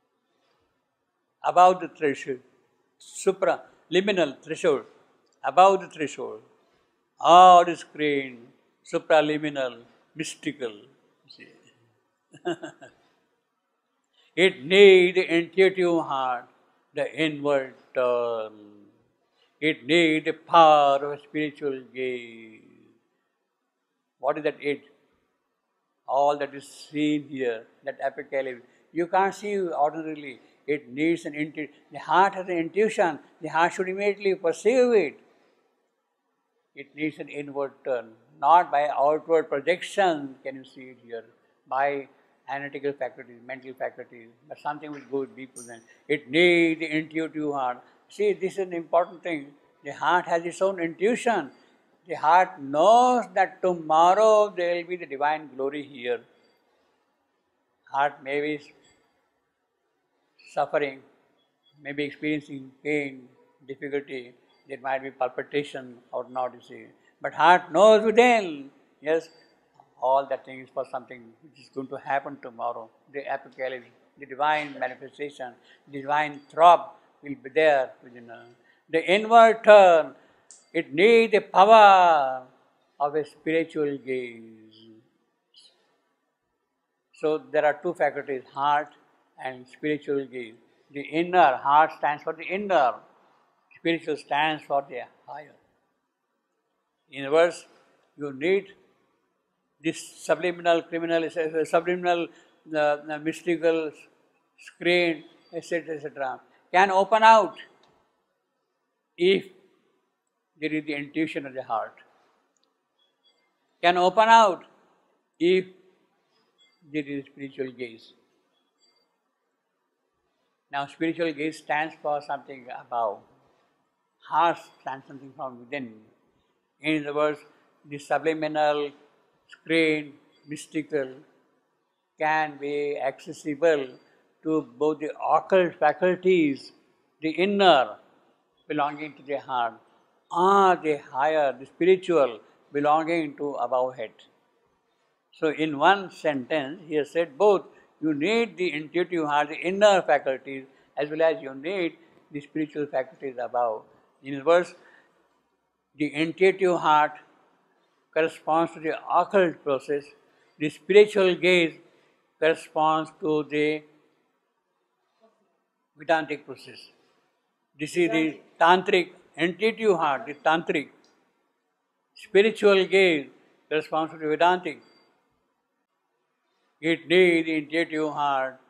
above the threshold, supraliminal threshold, above the threshold, all is screen, supraliminal, mystical. See. It needs the intuitive heart, the inward turn. It needs the power of spiritual gaze. What is that it? All that is seen here, that apocalypse, you can't see ordinarily. It needs an intuition. The heart has an intuition. The heart should immediately perceive it. It needs an inward turn. Not by outward projection can you see it here. By analytical faculties, mental faculties, but something will go deep within. It needs the intuitive heart. See, this is an important thing. The heart has its own intuition. The heart knows that tomorrow there will be the divine glory here. Heart may be suffering, may be experiencing pain, difficulty, there might be palpitation or not, you see. But heart knows within, yes, all that thing is for something which is going to happen tomorrow. The apocalypse, the divine manifestation, the divine throb will be there within us. The inward turn, it needs the power of a spiritual gaze. So there are two faculties, heart and spiritual gaze. The inner, heart stands for the inner, spiritual stands for the higher. In other words, you need this subliminal, criminal, uh, subliminal, uh, uh, mystical screen, et cetera, et cetera, can open out if there is the intuition of the heart. Can open out if there is spiritual gaze. Now, spiritual gaze stands for something above. Heart stands something from within. In other words, the subliminal, screen, mystical can be accessible to both the occult faculties, the inner belonging to the heart, or the higher, the spiritual belonging to above head. So in one sentence, he has said both. You need the intuitive heart, the inner faculties, as well as you need the spiritual faculties above. In other words, the intuitive heart corresponds to the occult process, the spiritual gaze corresponds to the Vedantic process. This is the tantric, intuitive heart, the tantric. Spiritual gaze corresponds to the Vedantic. It needs the intuitive heart,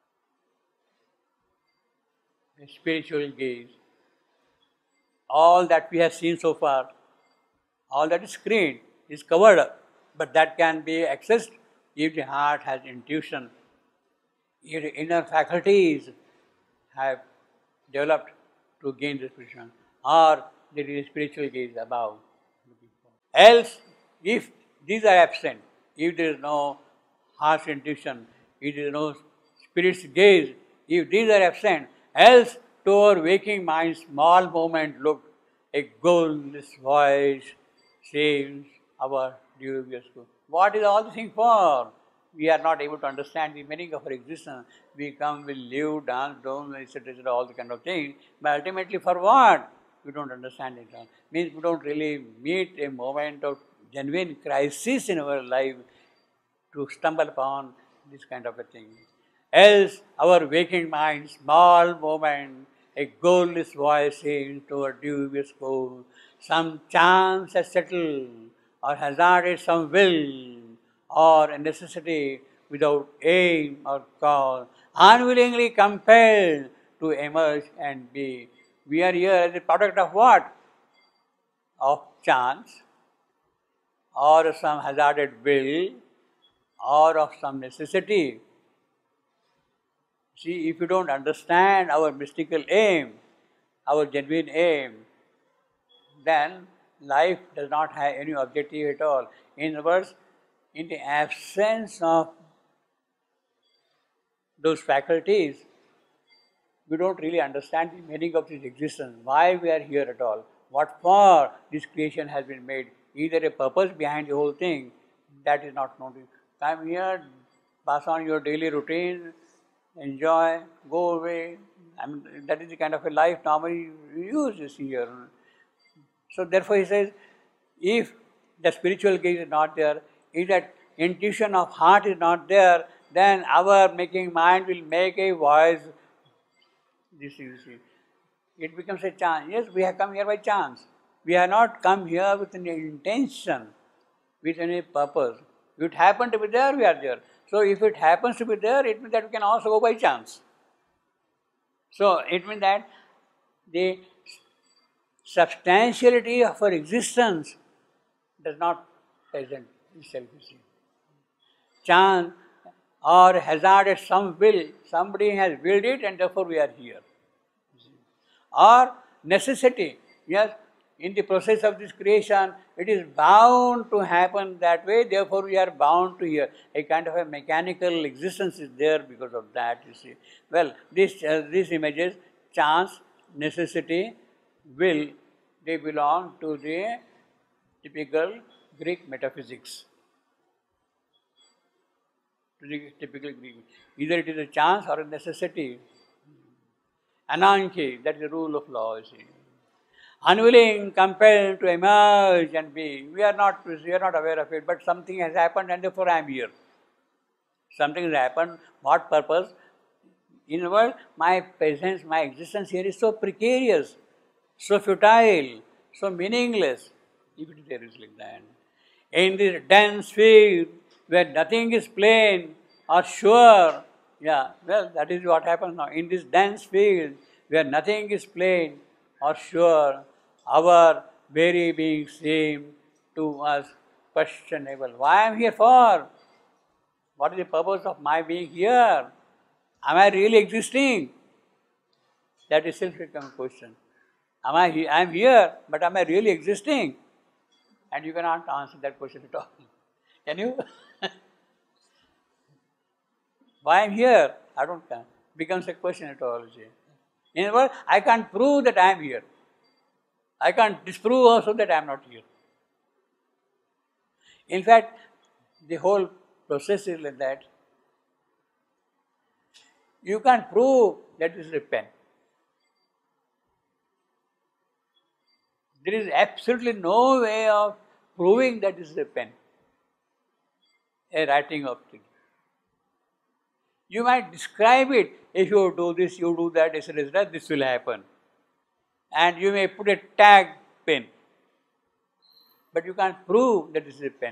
the spiritual gaze. All that we have seen so far, all that is screened, is covered up, but that can be accessed if the heart has intuition, if the inner faculties have developed to gain this vision, or there is a spiritual gaze above. Else, if these are absent, if there is no heart's intuition, if there is no spirit's gaze, if these are absent, else to our waking mind, small moment look, a goalless voice saves our dubious good. What is all this thing for? We are not able to understand the meaning of our existence. We come, we live, dance, dance, et cetera, et cetera, all the kind of things. But ultimately, for what? We don't understand it. Means we don't really meet a moment of genuine crisis in our life to stumble upon this kind of a thing. Else, our waking mind, small moment, a goalless voice saying to our dubious goal, some chance has settled or hazarded some will or a necessity without aim or cause, unwillingly compelled to emerge and be. We are here as a product of what? Of chance, or of some hazarded will, or of some necessity. See, if you don't understand our mystical aim, our genuine aim, then life does not have any objective at all. In other words, in the absence of those faculties, we don't really understand the meaning of this existence, why we are here at all, what for this creation has been made, either a purpose behind the whole thing, that is not known. Come here, pass on your daily routine, enjoy, go away. I mean, that is the kind of a life normally you use here. So therefore he says, if the spiritual gaze is not there, if that intuition of heart is not there, then our making mind will make a voice. This you see. It becomes a chance. Yes, we have come here by chance. We have not come here with any intention, with any purpose. If it happened to be there, we are there. So if it happens to be there, it means that we can also go by chance. So it means that the substantiality of our existence does not present itself. Chance or hazard at some will, somebody has willed it and therefore we are here. Or necessity, yes, in the process of this creation, it is bound to happen that way, therefore we are bound to here. A kind of a mechanical existence is there because of that, you see. Well, this, uh, these images, chance, necessity, will, they belong to the typical Greek metaphysics. To the typical Greek. Either it is a chance or a necessity. Ananki, that is the rule of law, you see. Unwilling, compelled to emerge and be. We are not, we are not aware of it, but something has happened and therefore I am here. Something has happened, what purpose? In the world, my presence, my existence here is so precarious, so futile, so meaningless. If it is there is like that. In this dense field, where nothing is plain or sure, yeah, well, that is what happens now. In this dense field, where nothing is plain or sure, our very being seems to us questionable. Why am I here for? What is the purpose of my being here? Am I really existing? That itself becomes a question. Am I here? I am here, but am I really existing? And you cannot answer that question at all. Can you? Why I am here? I don't know. Becomes a question at all. In other words, I can't prove that I am here. I can't disprove also that I am not here. In fact, the whole process is like that. You can't prove that this is a pen. There is absolutely no way of proving that this is a pen, a writing of things. You might describe it, if you do this, you do that, et cetera, this will happen. And you may put a tag pen, but you can't prove that this is a pen.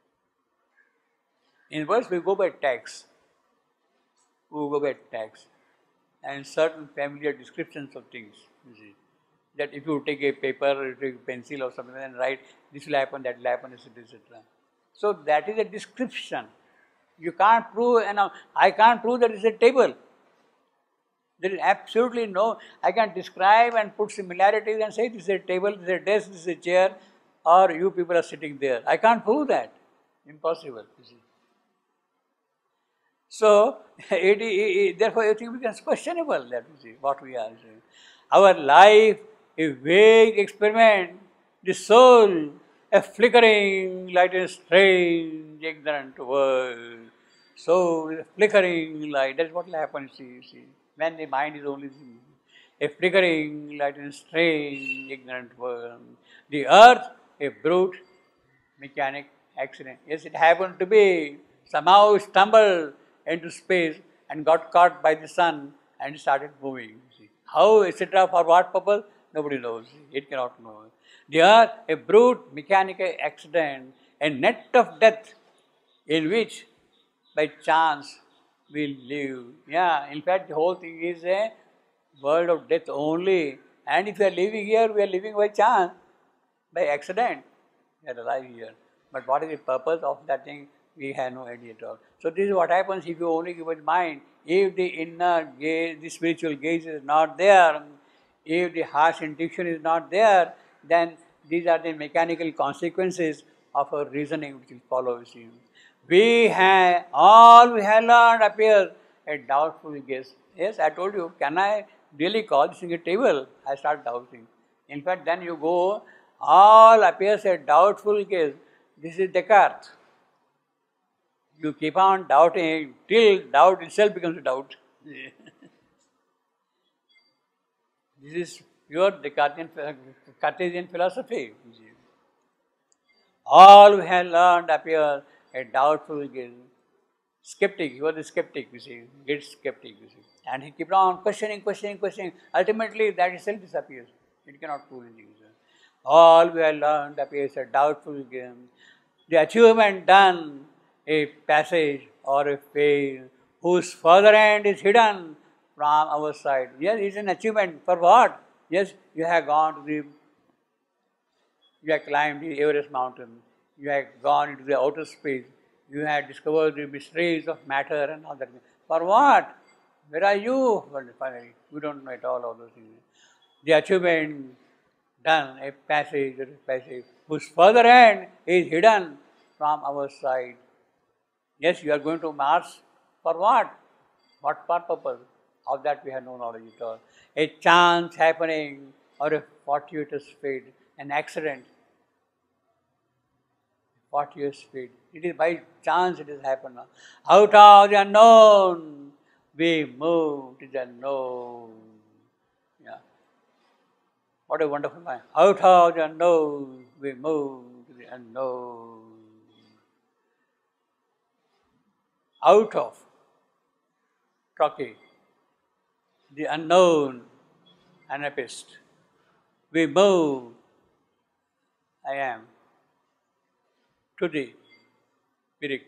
In words, we go by tags. We go by tags and certain familiar descriptions of things, you see. That if you take a paper, or take a pencil or something and write, this will happen, that will happen, et cetera, et cetera. So that is a description. You can't prove, you know, I can't prove that it's a table. There is absolutely no, I can describe and put similarities and say this is a table, this is a desk, this is a chair, or you people are sitting there. I can't prove that. Impossible, you see. So, it, it, it, therefore everything becomes questionable, that you see, what we are saying. Our life, a vague experiment, the soul, a flickering light in a strange, ignorant world. So, a flickering light, that's what will happen, see, you see. When the mind is only a flickering light in a strange, ignorant world. The earth, a brute, mechanic accident. Yes, it happened to be, somehow stumbled into space and got caught by the sun and started moving. See. How, et cetera, for what purpose? Nobody knows. It cannot know. The earth, a brute mechanical accident, a net of death in which by chance we live. Yeah, in fact, the whole thing is a world of death only. And if we are living here, we are living by chance, by accident. We are alive here. But what is the purpose of that thing? We have no idea at all. So this is what happens if you only give it mind. If the inner gaze, the spiritual gaze is not there, if the harsh intuition is not there, then these are the mechanical consequences of our reasoning which will follow. We have, all we have learned appears a doubtful guess. Yes, I told you, can I really call this thing a table? I start doubting. In fact, then you go, all appears a doubtful case. This is Descartes. You keep on doubting till doubt itself becomes a doubt. This is pure Descartesian, Cartesian philosophy. All we have learned appears a doubtful case. Skeptic, he was a skeptic, you see, great skeptic, you see. And he kept on questioning, questioning, questioning. Ultimately, that itself disappears. It cannot prove anything. All we have learned appears a doubtful game. The achievement done, a passage or a phase whose further end is hidden from our side. Yes, it's an achievement. For what? Yes, you have gone to the, you have climbed the Everest mountain. You have gone into the outer space. You have discovered the mysteries of matter and all that. For what? Where are you? Well, finally, we don't know at all all those things. The achievement done, a passage or a passage whose further end is hidden from our sight. Yes, you are going to Mars. For what? What for purpose? Of that we have no knowledge at all. A chance happening or a fortuitous fate, an accident. Fortuitous fate. It is by chance it has happened. Out of the unknown, we move to the unknown. Yeah. What a wonderful line. Out of the unknown, we move to the unknown. Out of, Trochee, the unknown anapist, we move, I am, to the Pyrrhic.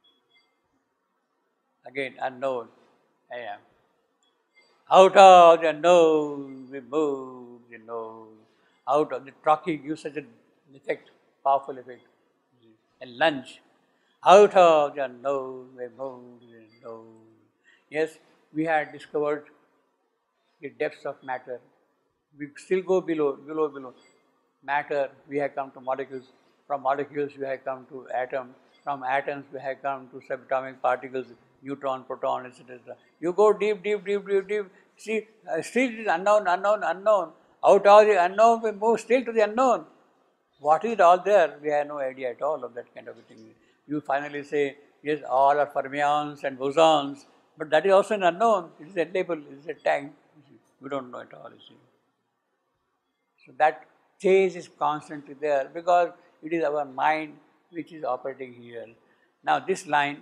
Again, unknown, I am. Out of the unknown, we move the known. Out of the Trochee gives such an effect, powerful effect, a lunge. Out of the unknown, we move the known. Yes, we had discovered the depths of matter. We still go below, below, below. Matter, we have come to molecules. From molecules, we have come to atoms. From atoms, we have come to subatomic particles, neutron, proton, et cetera. You go deep, deep, deep, deep, deep. See, uh, still it is unknown, unknown, unknown. Out of the unknown, we move still to the unknown. What is all there? We have no idea at all of that kind of a thing. You finally say, yes, all are fermions and bosons, but that is also an unknown. It is a label, it is a tag. We don't know at all, you see. So that change is constantly there because it is our mind which is operating here. Now this line,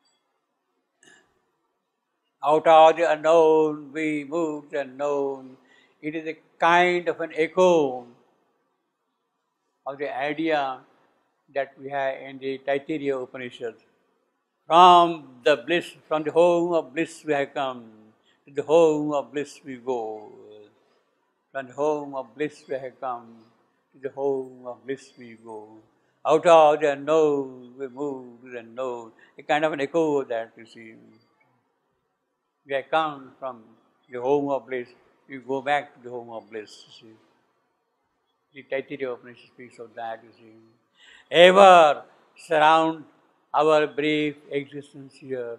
out of the unknown, we move the unknown. It is a kind of an echo of the idea that we have in the Taittiriya Upanishad. From the bliss, from the home of bliss we have come, to the home of bliss we go. From the home of bliss we have come, to the home of bliss we go. Out of the unknown, we move to the unknown. A kind of an echo of that, you see. We have come from the home of bliss, we go back to the home of bliss, you see. The Taittiriya Upanishad speaks of that, you see. Ever surround our brief existence here.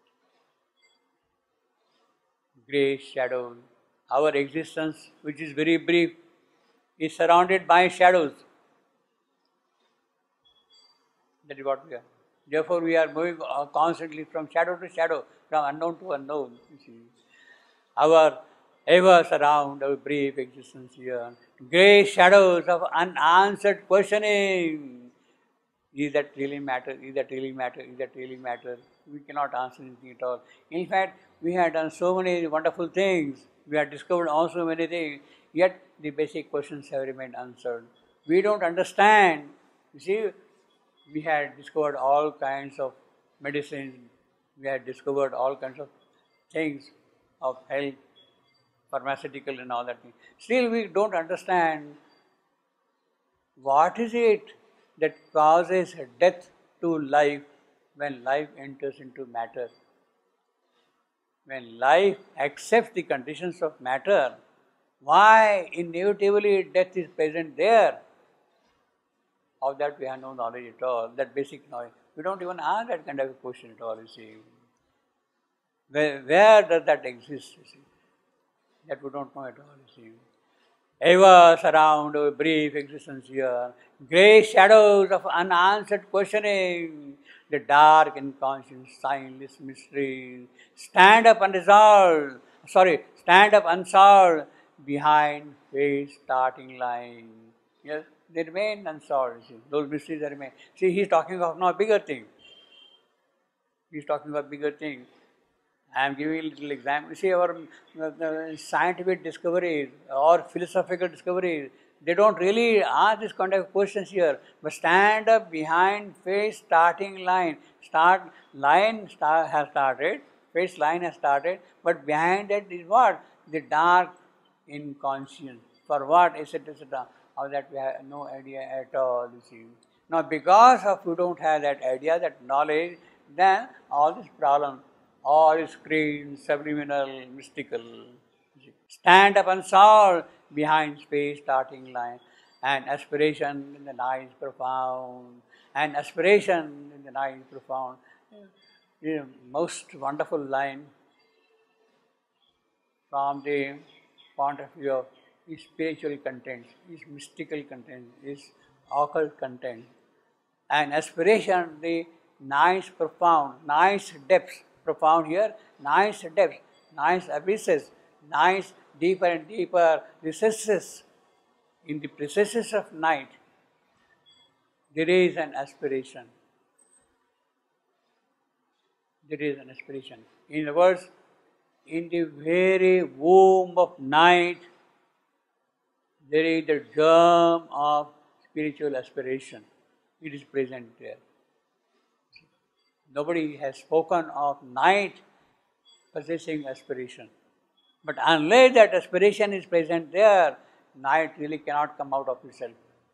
Grey shadows. Our existence, which is very brief, is surrounded by shadows. That is what we are. Therefore, we are moving constantly from shadow to shadow, from unknown to unknown. You see. Our ever surround our brief existence here. Grey shadows of unanswered questioning. Is that really matter? Is that really matter? Is that really matter? We cannot answer anything at all. In fact, we have done so many wonderful things. We have discovered also many things. Yet the basic questions have remained answered. We don't understand. You see, we had discovered all kinds of medicines. We had discovered all kinds of things of health, pharmaceutical and all that thing. Still, we don't understand what is it that causes death to life when life enters into matter. When life accepts the conditions of matter, why inevitably death is present there? Of that we have no knowledge at all, that basic knowledge. We don't even ask that kind of a question at all, you see. Where, where does that exist, you see? that we don't know at all, you see. Ever surround our brief existence here, grey shadows of unanswered questioning, the dark inconscious, signless mysteries, stand up unresolved, sorry, stand up unsolved behind faith's starting line. Yes, they remain unsolved, see. Those mysteries remain. See, he's talking of now bigger thing. He's talking about bigger thing. I am giving a little example. See, our uh, scientific discoveries or philosophical discoveries, they don't really ask this kind of questions here, but stand up behind face starting line. Start line start, has started, face line has started, but behind it is what? The dark inconscience. For what? et cetera, et cetera. Of that we have no idea at all, you see. Now, because of you don't have that idea, that knowledge, then all this problem, all screen, subliminal, mystical. Stand up unsolved behind space starting line. And aspiration in the night is profound. And aspiration in the night is profound. You know, most wonderful line from the point of view of spiritual content, is mystical content, is occult content. And aspiration, the nice profound, nice depths, profound here, nice depths, nice abysses, nice deeper and deeper recesses. In the recesses of night, there is an aspiration. There is an aspiration. In other words, in the very womb of night, there is the germ of spiritual aspiration. It is present there. Nobody has spoken of night possessing aspiration. But unless that aspiration is present there, night really cannot come out of itself.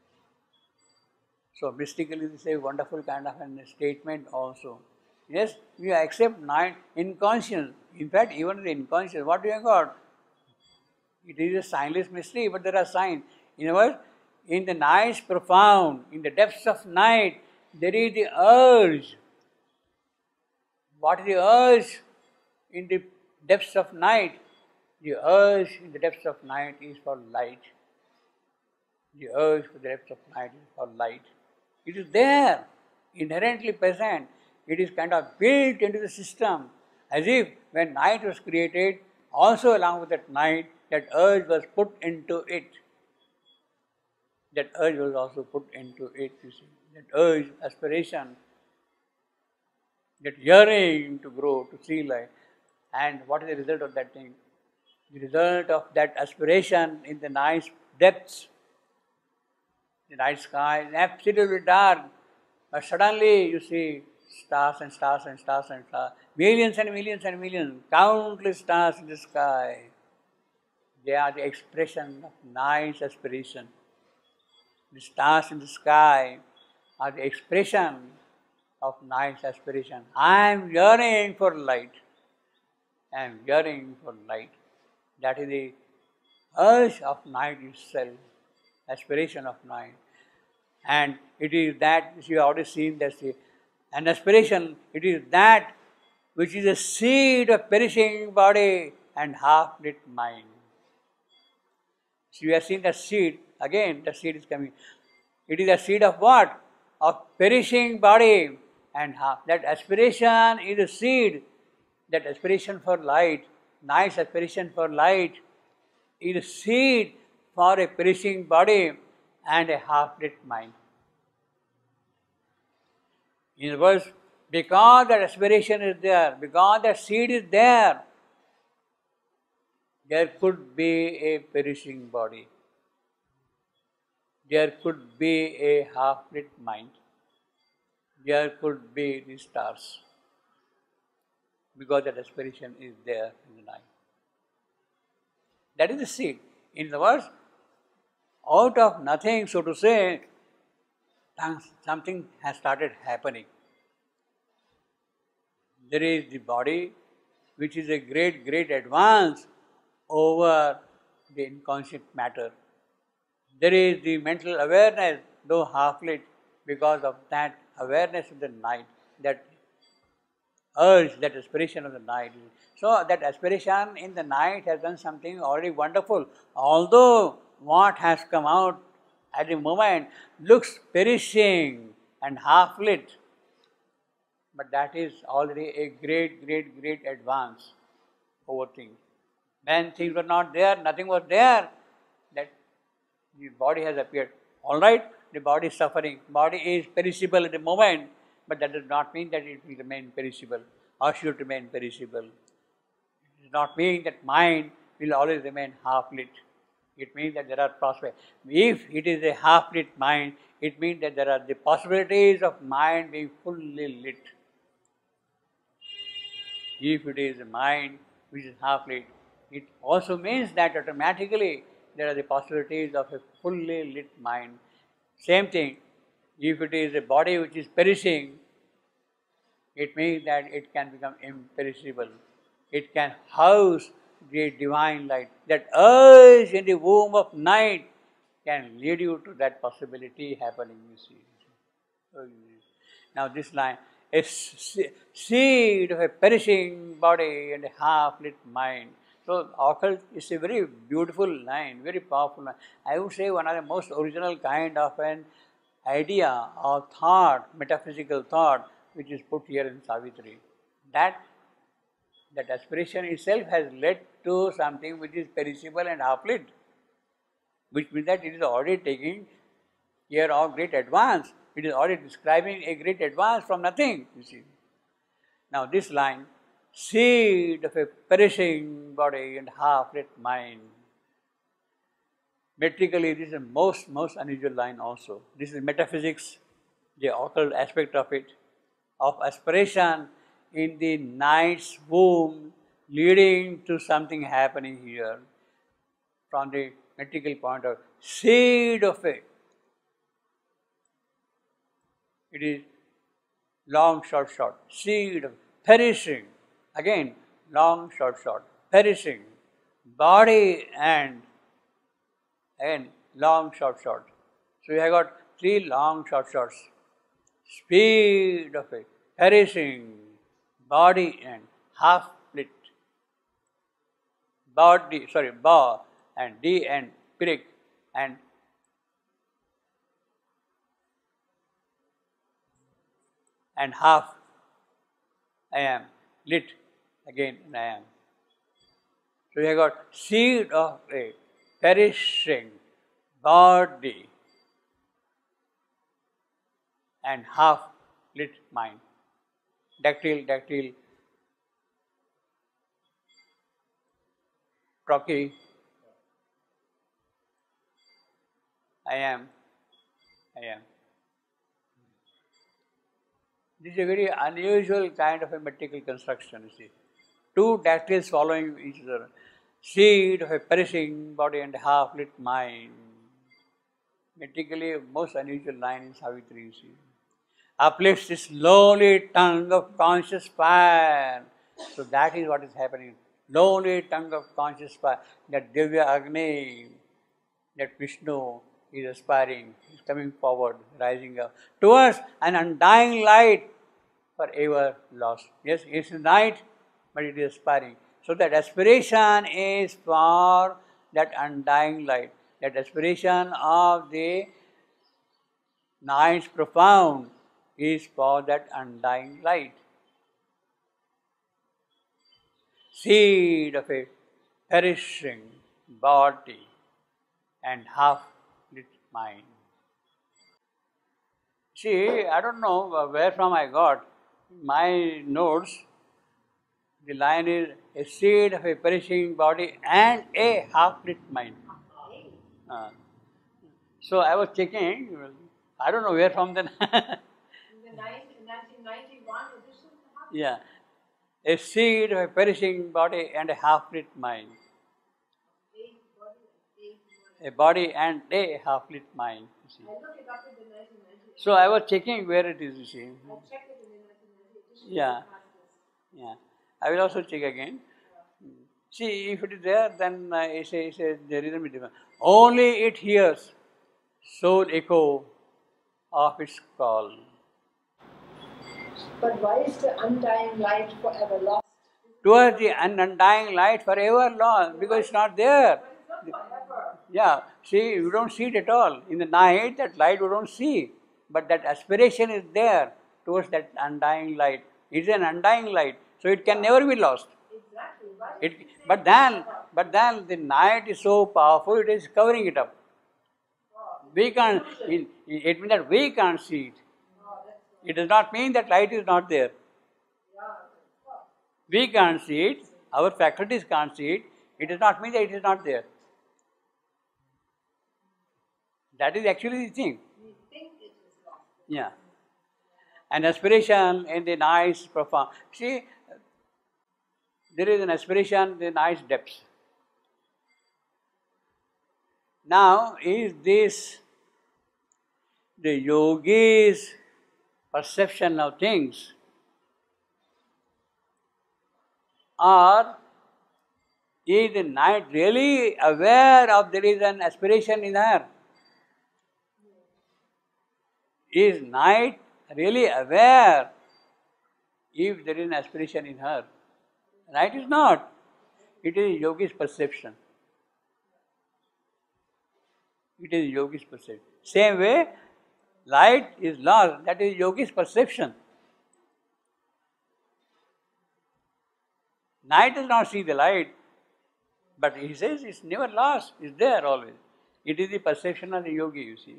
So mystically this is a wonderful kind of a statement also. Yes, we accept night inconscious. In fact, even the inconscious, what do you got? It is a signless mystery, but there are signs. In other words, in the night's profound, in the depths of night, there is the urge. What is the urge in the depths of night? The urge in the depths of night is for light. The urge for the depths of night is for light. It is there, inherently present. It is kind of built into the system, as if when night was created, also along with that night, that urge was put into it. That urge was also put into it, you see. That urge, aspiration, that yearning to grow, to see life. And what is the result of that thing? The result of that aspiration in the night depths, the night sky is absolutely dark, but suddenly you see stars and stars and stars and stars, millions and millions and millions, countless stars in the sky. They are the expression of night's aspiration. The stars in the sky are the expression of night's aspiration. I am yearning for light. I am yearning for light. That is the urge of night itself, aspiration of night. And it is that, you have already seen that, an aspiration, it is that which is a seed of perishing body and half-lit mind. So you have seen the seed, again the seed is coming. It is a seed of what? Of perishing body and half. That aspiration is a seed, that aspiration for light, nice aspiration for light, is a seed for a perishing body and a half-lit mind. In other words, because that aspiration is there, because that seed is there, there could be a perishing body. There could be a half-lit mind. There could be the stars. Because that aspiration is there in the night. That is the seed. In other words, out of nothing, so to say, something has started happening. There is the body, which is a great, great advance over the inconscient matter. There is the mental awareness, though half-lit, because of that awareness of the night, that urge, that aspiration of the night. So that aspiration in the night has done something already wonderful. Although what has come out at the moment looks perishing and half lit, but that is already a great, great, great advance over things. When things were not there, nothing was there, that the body has appeared. All right, the body is suffering, body is perishable at the moment, but that does not mean that it will remain perishable or should remain perishable. It does not mean that mind will always remain half-lit. It means that there are prospects. If it is a half-lit mind, it means that there are the possibilities of mind being fully lit. If it is a mind which is half-lit, it also means that automatically there are the possibilities of a fully lit mind. Same thing, if it is a body which is perishing, it means that it can become imperishable. It can house the divine light. That urge in the womb of night can lead you to that possibility happening, you see. Now this line, a seed of a perishing body and a half-lit mind. So occult is a very beautiful line, very powerful line. I would say one of the most original kind of an idea or thought, metaphysical thought, which is put here in Savitri. That, that aspiration itself has led to something which is perishable and half-lit, which means that it is already taking care of great advance. It is already describing a great advance from nothing, you see. Now this line, seed of a perishing body and half-lit mind. Metrically, this is the most, most unusual line also. This is metaphysics, the occult aspect of it, of aspiration in the night's womb leading to something happening here. From the metrical point of view, seed of it. It is long, short, short. Seed of perishing. Again, long, short, short. Perishing. Body and again, long, short, short. So you have got three long, short, shorts. Speed of it. Perishing. Body and half lit. Body, sorry, ba and D and pirik and and half I am, lit again and I am. So we have got seed of a perishing body and half lit mind. Dactyl, dactyl, crocky, I am, I am. This is a very unusual kind of a metrical construction, you see. Two dactyls following each other. Seed of a perishing body and half-lit mind. Metrically, most unusual line in Savitri, you see. Uplifts this lowly tongue of conscious fire. So that is what is happening. Lowly tongue of conscious fire. That Divya Agni, that Vishnu is aspiring, is coming forward, rising up towards an undying light forever lost. Yes, it's night, but it is aspiring. So that aspiration is for that undying light. That aspiration of the night's profound is for that undying light. Seed of a perishing body and half-lit mind. See, I don't know where from I got my notes. The line is a seed of a perishing body and a half-lit mind. Uh, so I was checking, I don't know where from then. In the nineteen ninety-one edition, perhaps? Yeah. A seed of a perishing body and a half-lit mind. A body and a half-lit mind. You see. I looked it up in the nineteen ninety. So I was checking where it is, you see. I checked it in the nineteen ninety edition. Yeah. Yeah. I will also check again. See, if it is there, then uh, it says, it says there isn't different. Only it hears soul echo of its call. But why is the undying light forever lost? Towards the undying light forever lost, because it's not there. Yeah, see, you don't see it at all. In the night, that light you don't see. But that aspiration is there towards that undying light. It's an undying light, so it can never be lost. Exactly. Why It, is it but then, but then the night is so powerful, it is covering it up. We can't, it, it means that we can't see it. It does not mean that light is not there. We can't see it, our faculties can't see it, it does not mean that it is not there. That is actually the thing. we think it is lost? Yeah. An aspiration in the nice profound. See, there is an aspiration in the nice depths. Now, is this the yogi's perception of things, or is the night really aware of there is an aspiration in her? Is night really aware if there is an aspiration in her? Night is not. It is yogi's perception. It is yogi's perception. Same way, light is lost. That is yogi's perception. Night does not see the light, but he says it's never lost. It's there always. It is the perception of the yogi, you see.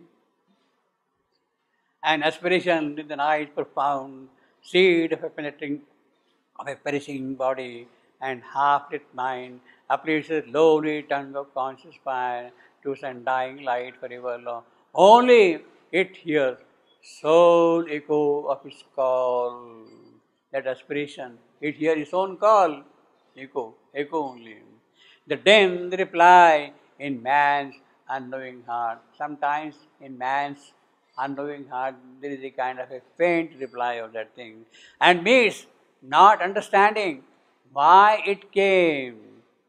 And aspiration in the night, profound seed of a penetrating, of a perishing body, and half-lit mind, uplifts the lowly tongue of conscious fire to its undying light forever long. Only it hears soul echo of its call. That aspiration, it hears its own call, echo, echo only. The dim reply in man's unknowing heart. Sometimes in man's unknowing heart, there is a kind of a faint reply of that thing, and means not understanding why it came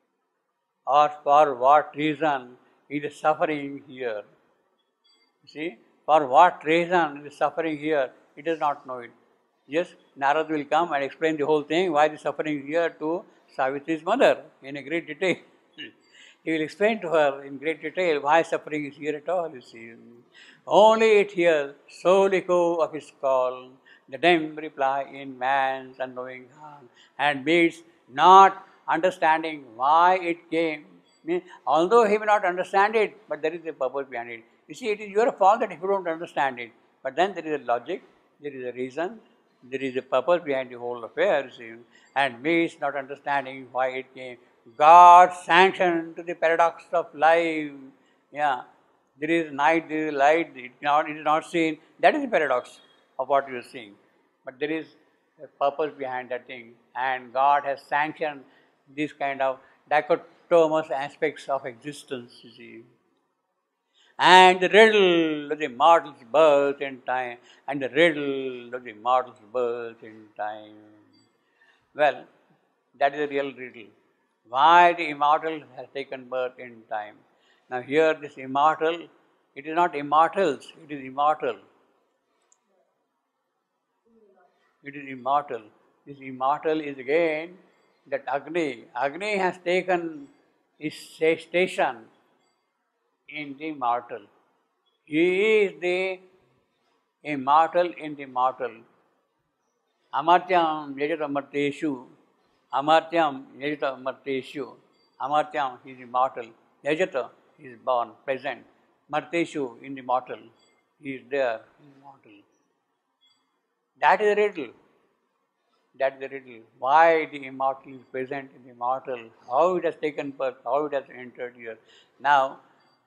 or for what reason it is suffering here. See, for what reason it is suffering here, it does not know it. Yes, Narad will come and explain the whole thing, why it is suffering here to Savitri's mother in a great detail. He will explain to her in great detail why suffering is here at all, you see. Only it hears soul echo of his call, the dim reply in man's unknowing heart, and meets not understanding why it came. Although he may not understand it, but there is a purpose behind it. You see, it is your fault that if you don't understand it, but then there is a logic, there is a reason, there is a purpose behind the whole affair, you see, and meets not understanding why it came. God sanctioned to the paradox of life. Yeah, there is night, there is light, it, not, it is not seen. That is the paradox of what you are seeing. But there is a purpose behind that thing, and God has sanctioned these kind of dichotomous aspects of existence, you see. And the riddle of the mortal's birth and time, and the riddle of the mortal's birth and time. Well, that is the real riddle. Why the immortal has taken birth in time. Now here this immortal, it is not immortals, it is immortal. It is immortal. This immortal is again that Agni. Agni has taken his station in the mortal. He is the immortal in the mortal. Amartyam yajata marteshu. Amartyam yajata marteshu. Amartyam, he is immortal. Yajata, he is born, present. Marteshu, in the mortal. He is there, he is mortal. That is the riddle. That is the riddle. Why the immortal is present in the mortal, how it has taken birth, how it has entered here. Now,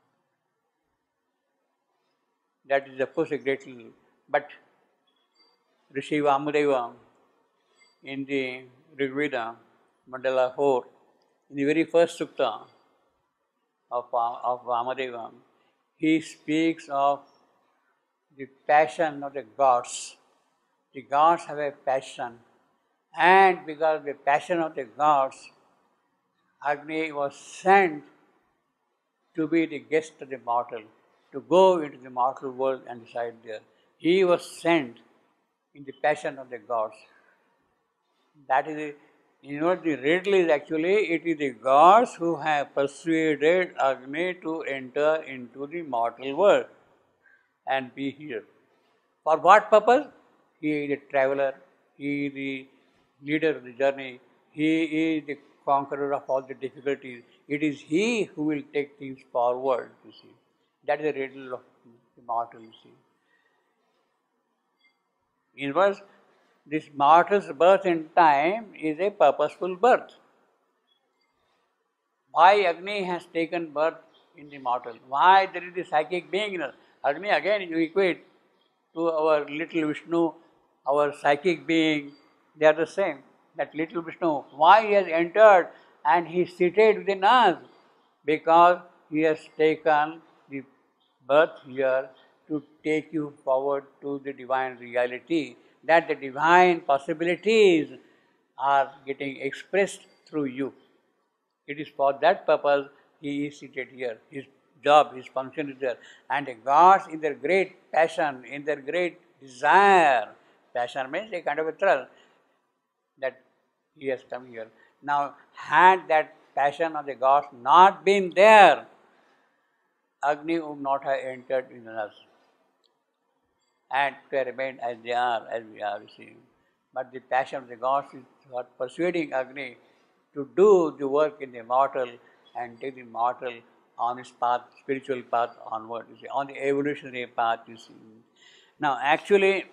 that is of course a great riddle. But Rishi Vamadeva in the Rigveda, Mandala four, in the very first sukta of, of Vamadeva, he speaks of the passion of the gods. The gods have a passion, and because of the passion of the gods, Agni was sent to be the guest of the mortal, to go into the mortal world and reside there. He was sent in the passion of the gods. That is, the, you know, the riddle is actually, it is the gods who have persuaded Agni to enter into the mortal world and be here. For what purpose? He is a traveler, he is the leader of the journey, he is the conqueror of all the difficulties. It is he who will take things forward, you see. That is the riddle of the mortal, you see. In words, this mortal's birth in time is a purposeful birth. Why Agni has taken birth in the mortal? Why there is the psychic being in us? Agni again you equate to our little Vishnu, our psychic being, they are the same. That little Vishnu, why he has entered and he is seated within us? Because he has taken the birth here to take you forward to the divine reality, that the divine possibilities are getting expressed through you. It is for that purpose he is seated here. His job, his function is there. And the gods in their great passion, in their great desire, passion means a kind of a thrill, that he has come here. Now, had that passion of the gods not been there, Agni would not have entered in us. And they remain as they are, as we are seeing. But the passion of the gods is what persuading Agni to do the work in the mortal and take the mortal on his path, spiritual path onward, you see, on the evolutionary path, you see. Now, actually,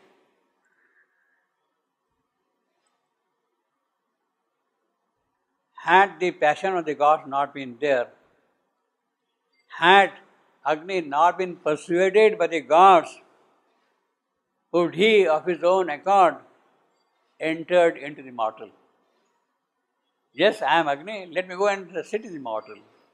had the passion of the gods not been there, had Agni not been persuaded by the gods, would he of his own accord entered into the mortal? Yes, I am Agni, let me go and sit in the mortal.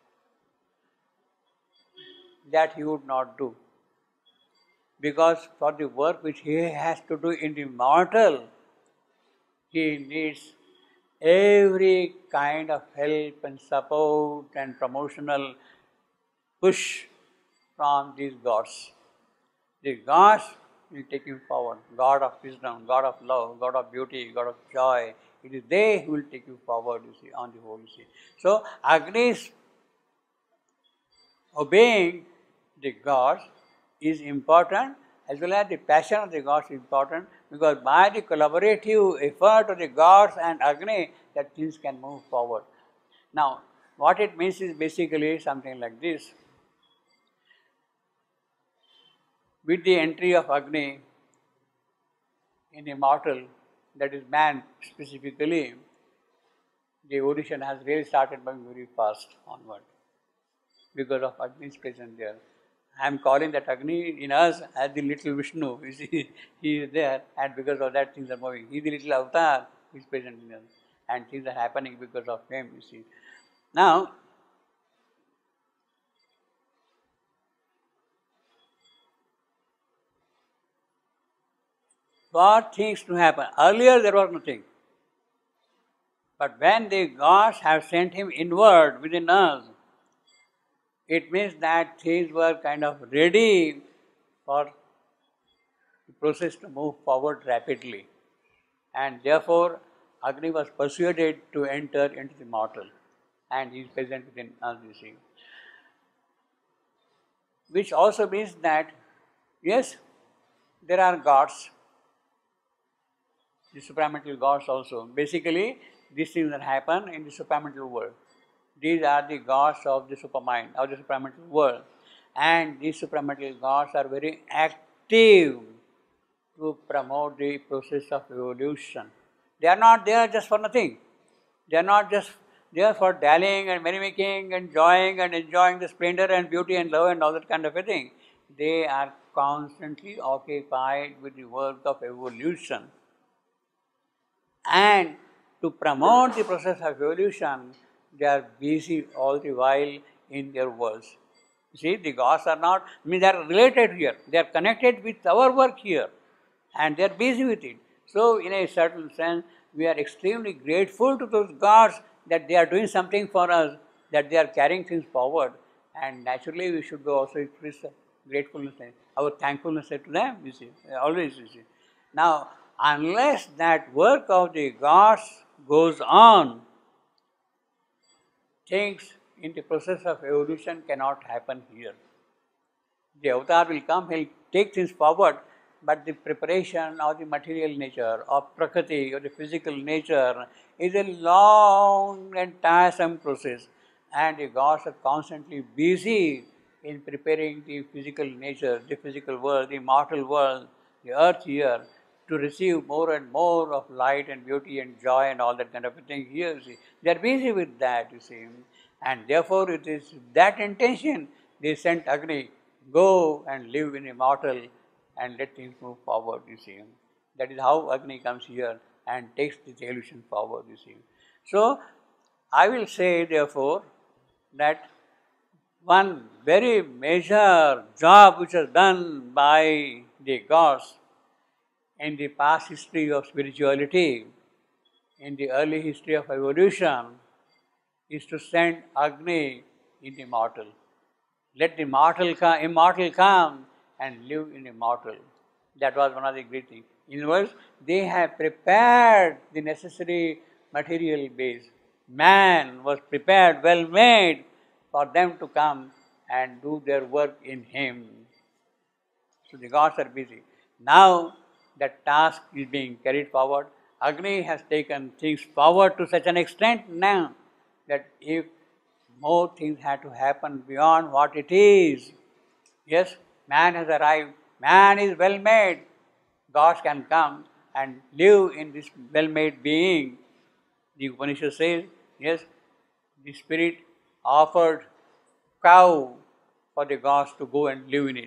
That he would not do. Because for the work which he has to do in the mortal, he needs every kind of help and support and promotional push from these gods. The gods will take him forward. God of wisdom, God of love, God of beauty, God of joy. It is they who will take you forward, you see, on the whole, you see. So, Agni's obeying the gods is important, as well as the passion of the gods is important, because by the collaborative effort of the gods and Agni, that things can move forward. Now, what it means is basically something like this. With the entry of Agni in a mortal, that is man specifically, the evolution has really started moving very fast onward because of Agni's presence there. I am calling that Agni in us as the little Vishnu. You see, he is there, and because of that things are moving. He is the little avatar who is present in us, and things are happening because of him, you see. Now, for things to happen, earlier there was nothing. But when the gods have sent him inward within us, it means that things were kind of ready for the process to move forward rapidly. And therefore, Agni was persuaded to enter into the mortal, and he is present within us, you see. Which also means that, yes, there are gods, the supramental gods also. Basically, these things that happen in the supramental world. These are the gods of the supermind, of the supramental world. And these supramental gods are very active to promote the process of evolution. They are not there just for nothing. They are not just there for dallying and merrymaking and enjoying and enjoying the splendor and beauty and love and all that kind of a thing. They are constantly occupied with the work of evolution. And to promote the process of evolution, they are busy all the while in their worlds. You see, the gods are not, I mean, they are related here. They are connected with our work here, and they are busy with it. So, in a certain sense, we are extremely grateful to those gods that they are doing something for us, that they are carrying things forward. And naturally, we should also express gratefulness, our thankfulness to them, you see, always, you see. Now, unless that work of the gods goes on, things in the process of evolution cannot happen here. The avatar will come, he'll take things forward, but the preparation of the material nature, of Prakriti, or the physical nature is a long and tiresome process. And the gods are constantly busy in preparing the physical nature, the physical world, the mortal world, the earth here, to receive more and more of light and beauty and joy and all that kind of a thing here. See, they are busy with that, you see. And therefore it is that intention they sent Agni, go and live in immortal and let things move forward, you see. That is how Agni comes here and takes this evolution forward, you see. So, I will say therefore that one very major job which was done by the gods in the past history of spirituality, in the early history of evolution, is to send Agni in the mortal. Let the mortal come, immortal come and live in immortal. That was one of the great things. In other words, they have prepared the necessary material base. Man was prepared, well made, for them to come and do their work in him. So the gods are busy. Now that task is being carried forward. Agni has taken things forward to such an extent now that if more things had to happen beyond what it is, yes, man has arrived, man is well made, gods can come and live in this well made being. The Upanishad says, yes, the spirit offered cow for the gods to go and live in it.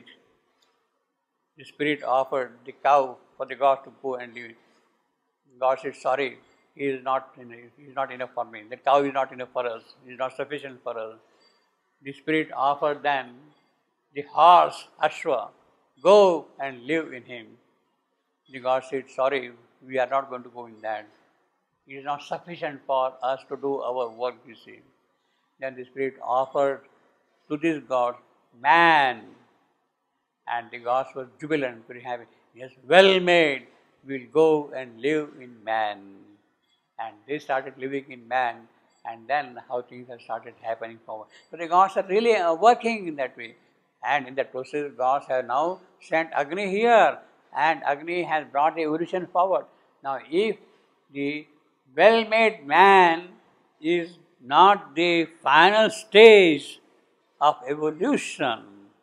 The spirit offered the cow for the gods to go and live in it. God said, sorry, he is not, he is not enough for me. The cow is not enough for us. He is not sufficient for us. The spirit offered them the horse, Ashwa, go and live in him. The God said, sorry, we are not going to go in that. It is not sufficient for us to do our work, you see. Then the spirit offered to this God man, and the gods were jubilant, very happy. Yes, well made, we will go and live in man. And they started living in man, and then how things have started happening forward. So the gods are really uh, working in that way. And in that process, gods have now sent Agni here, and Agni has brought the evolution forward. Now, if the well-made man is not the final stage of evolution,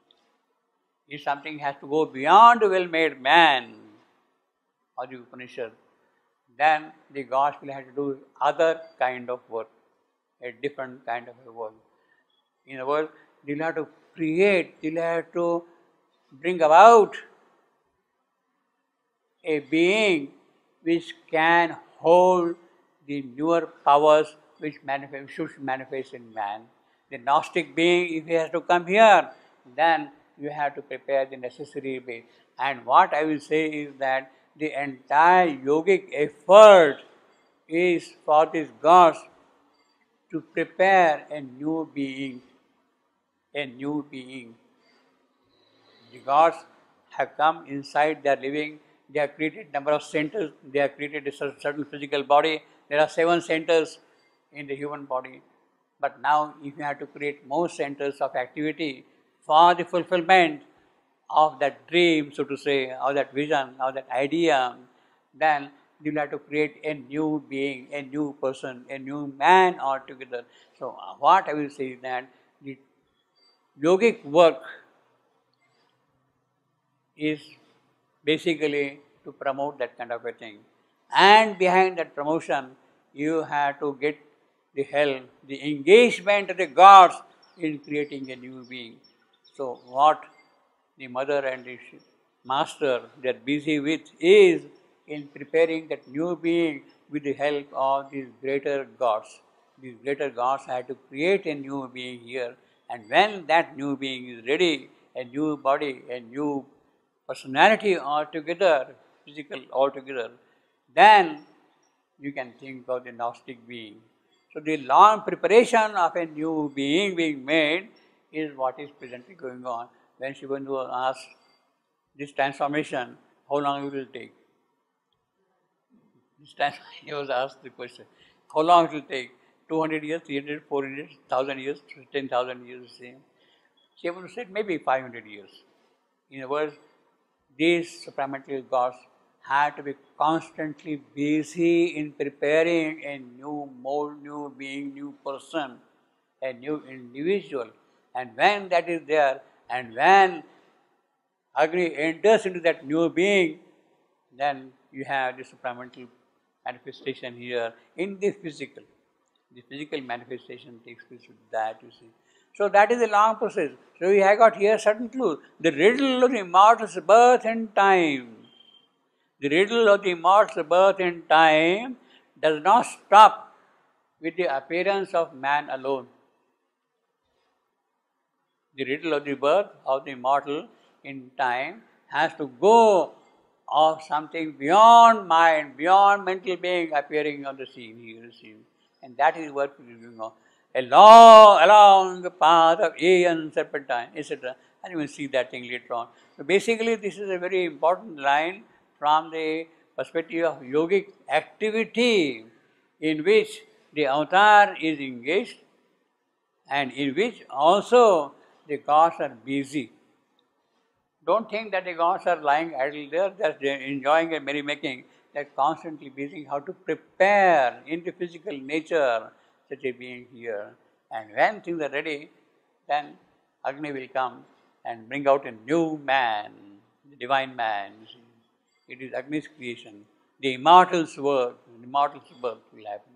if something has to go beyond the well-made man or the Upanishad, then the gods will have to do other kind of work, a different kind of a work. In other words, they'll have to create, they'll have to bring about a being which can hold the newer powers which manifest, should manifest in man. The Gnostic being, if he has to come here, then you have to prepare the necessary base. And what I will say is that the entire yogic effort is for these gods to prepare a new being, a new being. The gods have come inside, they are living, they have created number of centers, they have created a certain physical body. There are seven centers in the human body. But now if you have to create more centers of activity for the fulfillment of that dream, so to say, or that vision, or that idea, then you will have to create a new being, a new person, a new man altogether. So what I will say is that the yogic work is basically to promote that kind of a thing. And behind that promotion, you have to get the help, the engagement of the gods in creating a new being. So what the mother and the master, they are busy with is in preparing that new being with the help of these greater gods. These greater gods have to create a new being here, and when that new being is ready, a new body, a new personality altogether, physical altogether, then you can think of the Gnostic being. So the long preparation of a new being being made is what is presently going on. When Shivanu asked this transformation, how long it will take? This time he was asked the question, how long it will take? two hundred years, three hundred, four hundred, one thousand years, ten thousand years, the same. Shiva said maybe five hundred years. In other words, these supramental gods had to be constantly busy in preparing a new mold, new being, new person, a new individual. And when that is there, and when Agni enters into that new being, then you have the supramental manifestation here in the physical. The physical manifestation takes place with that, you see. So that is a long process. So we have got here certain clues. The riddle of the immortal's birth and time. The riddle of the immortal's birth and time does not stop with the appearance of man alone. The riddle of the birth of the immortal in time has to go of something beyond mind, beyond mental being appearing on the scene here, scene. And that is what we are doing now. Along, along the path of aeon, serpentine, et cetera. And you will see that thing later on. So basically, this is a very important line from the perspective of yogic activity in which the avatar is engaged and in which also the gods are busy. Don't think that the gods are lying idle there, they are enjoying a merrymaking. They are constantly busy how to prepare in the physical nature such a being here. And when things are ready, then Agni will come and bring out a new man, the divine man. It is Agni's creation. The immortal's work, the immortal's birth will happen.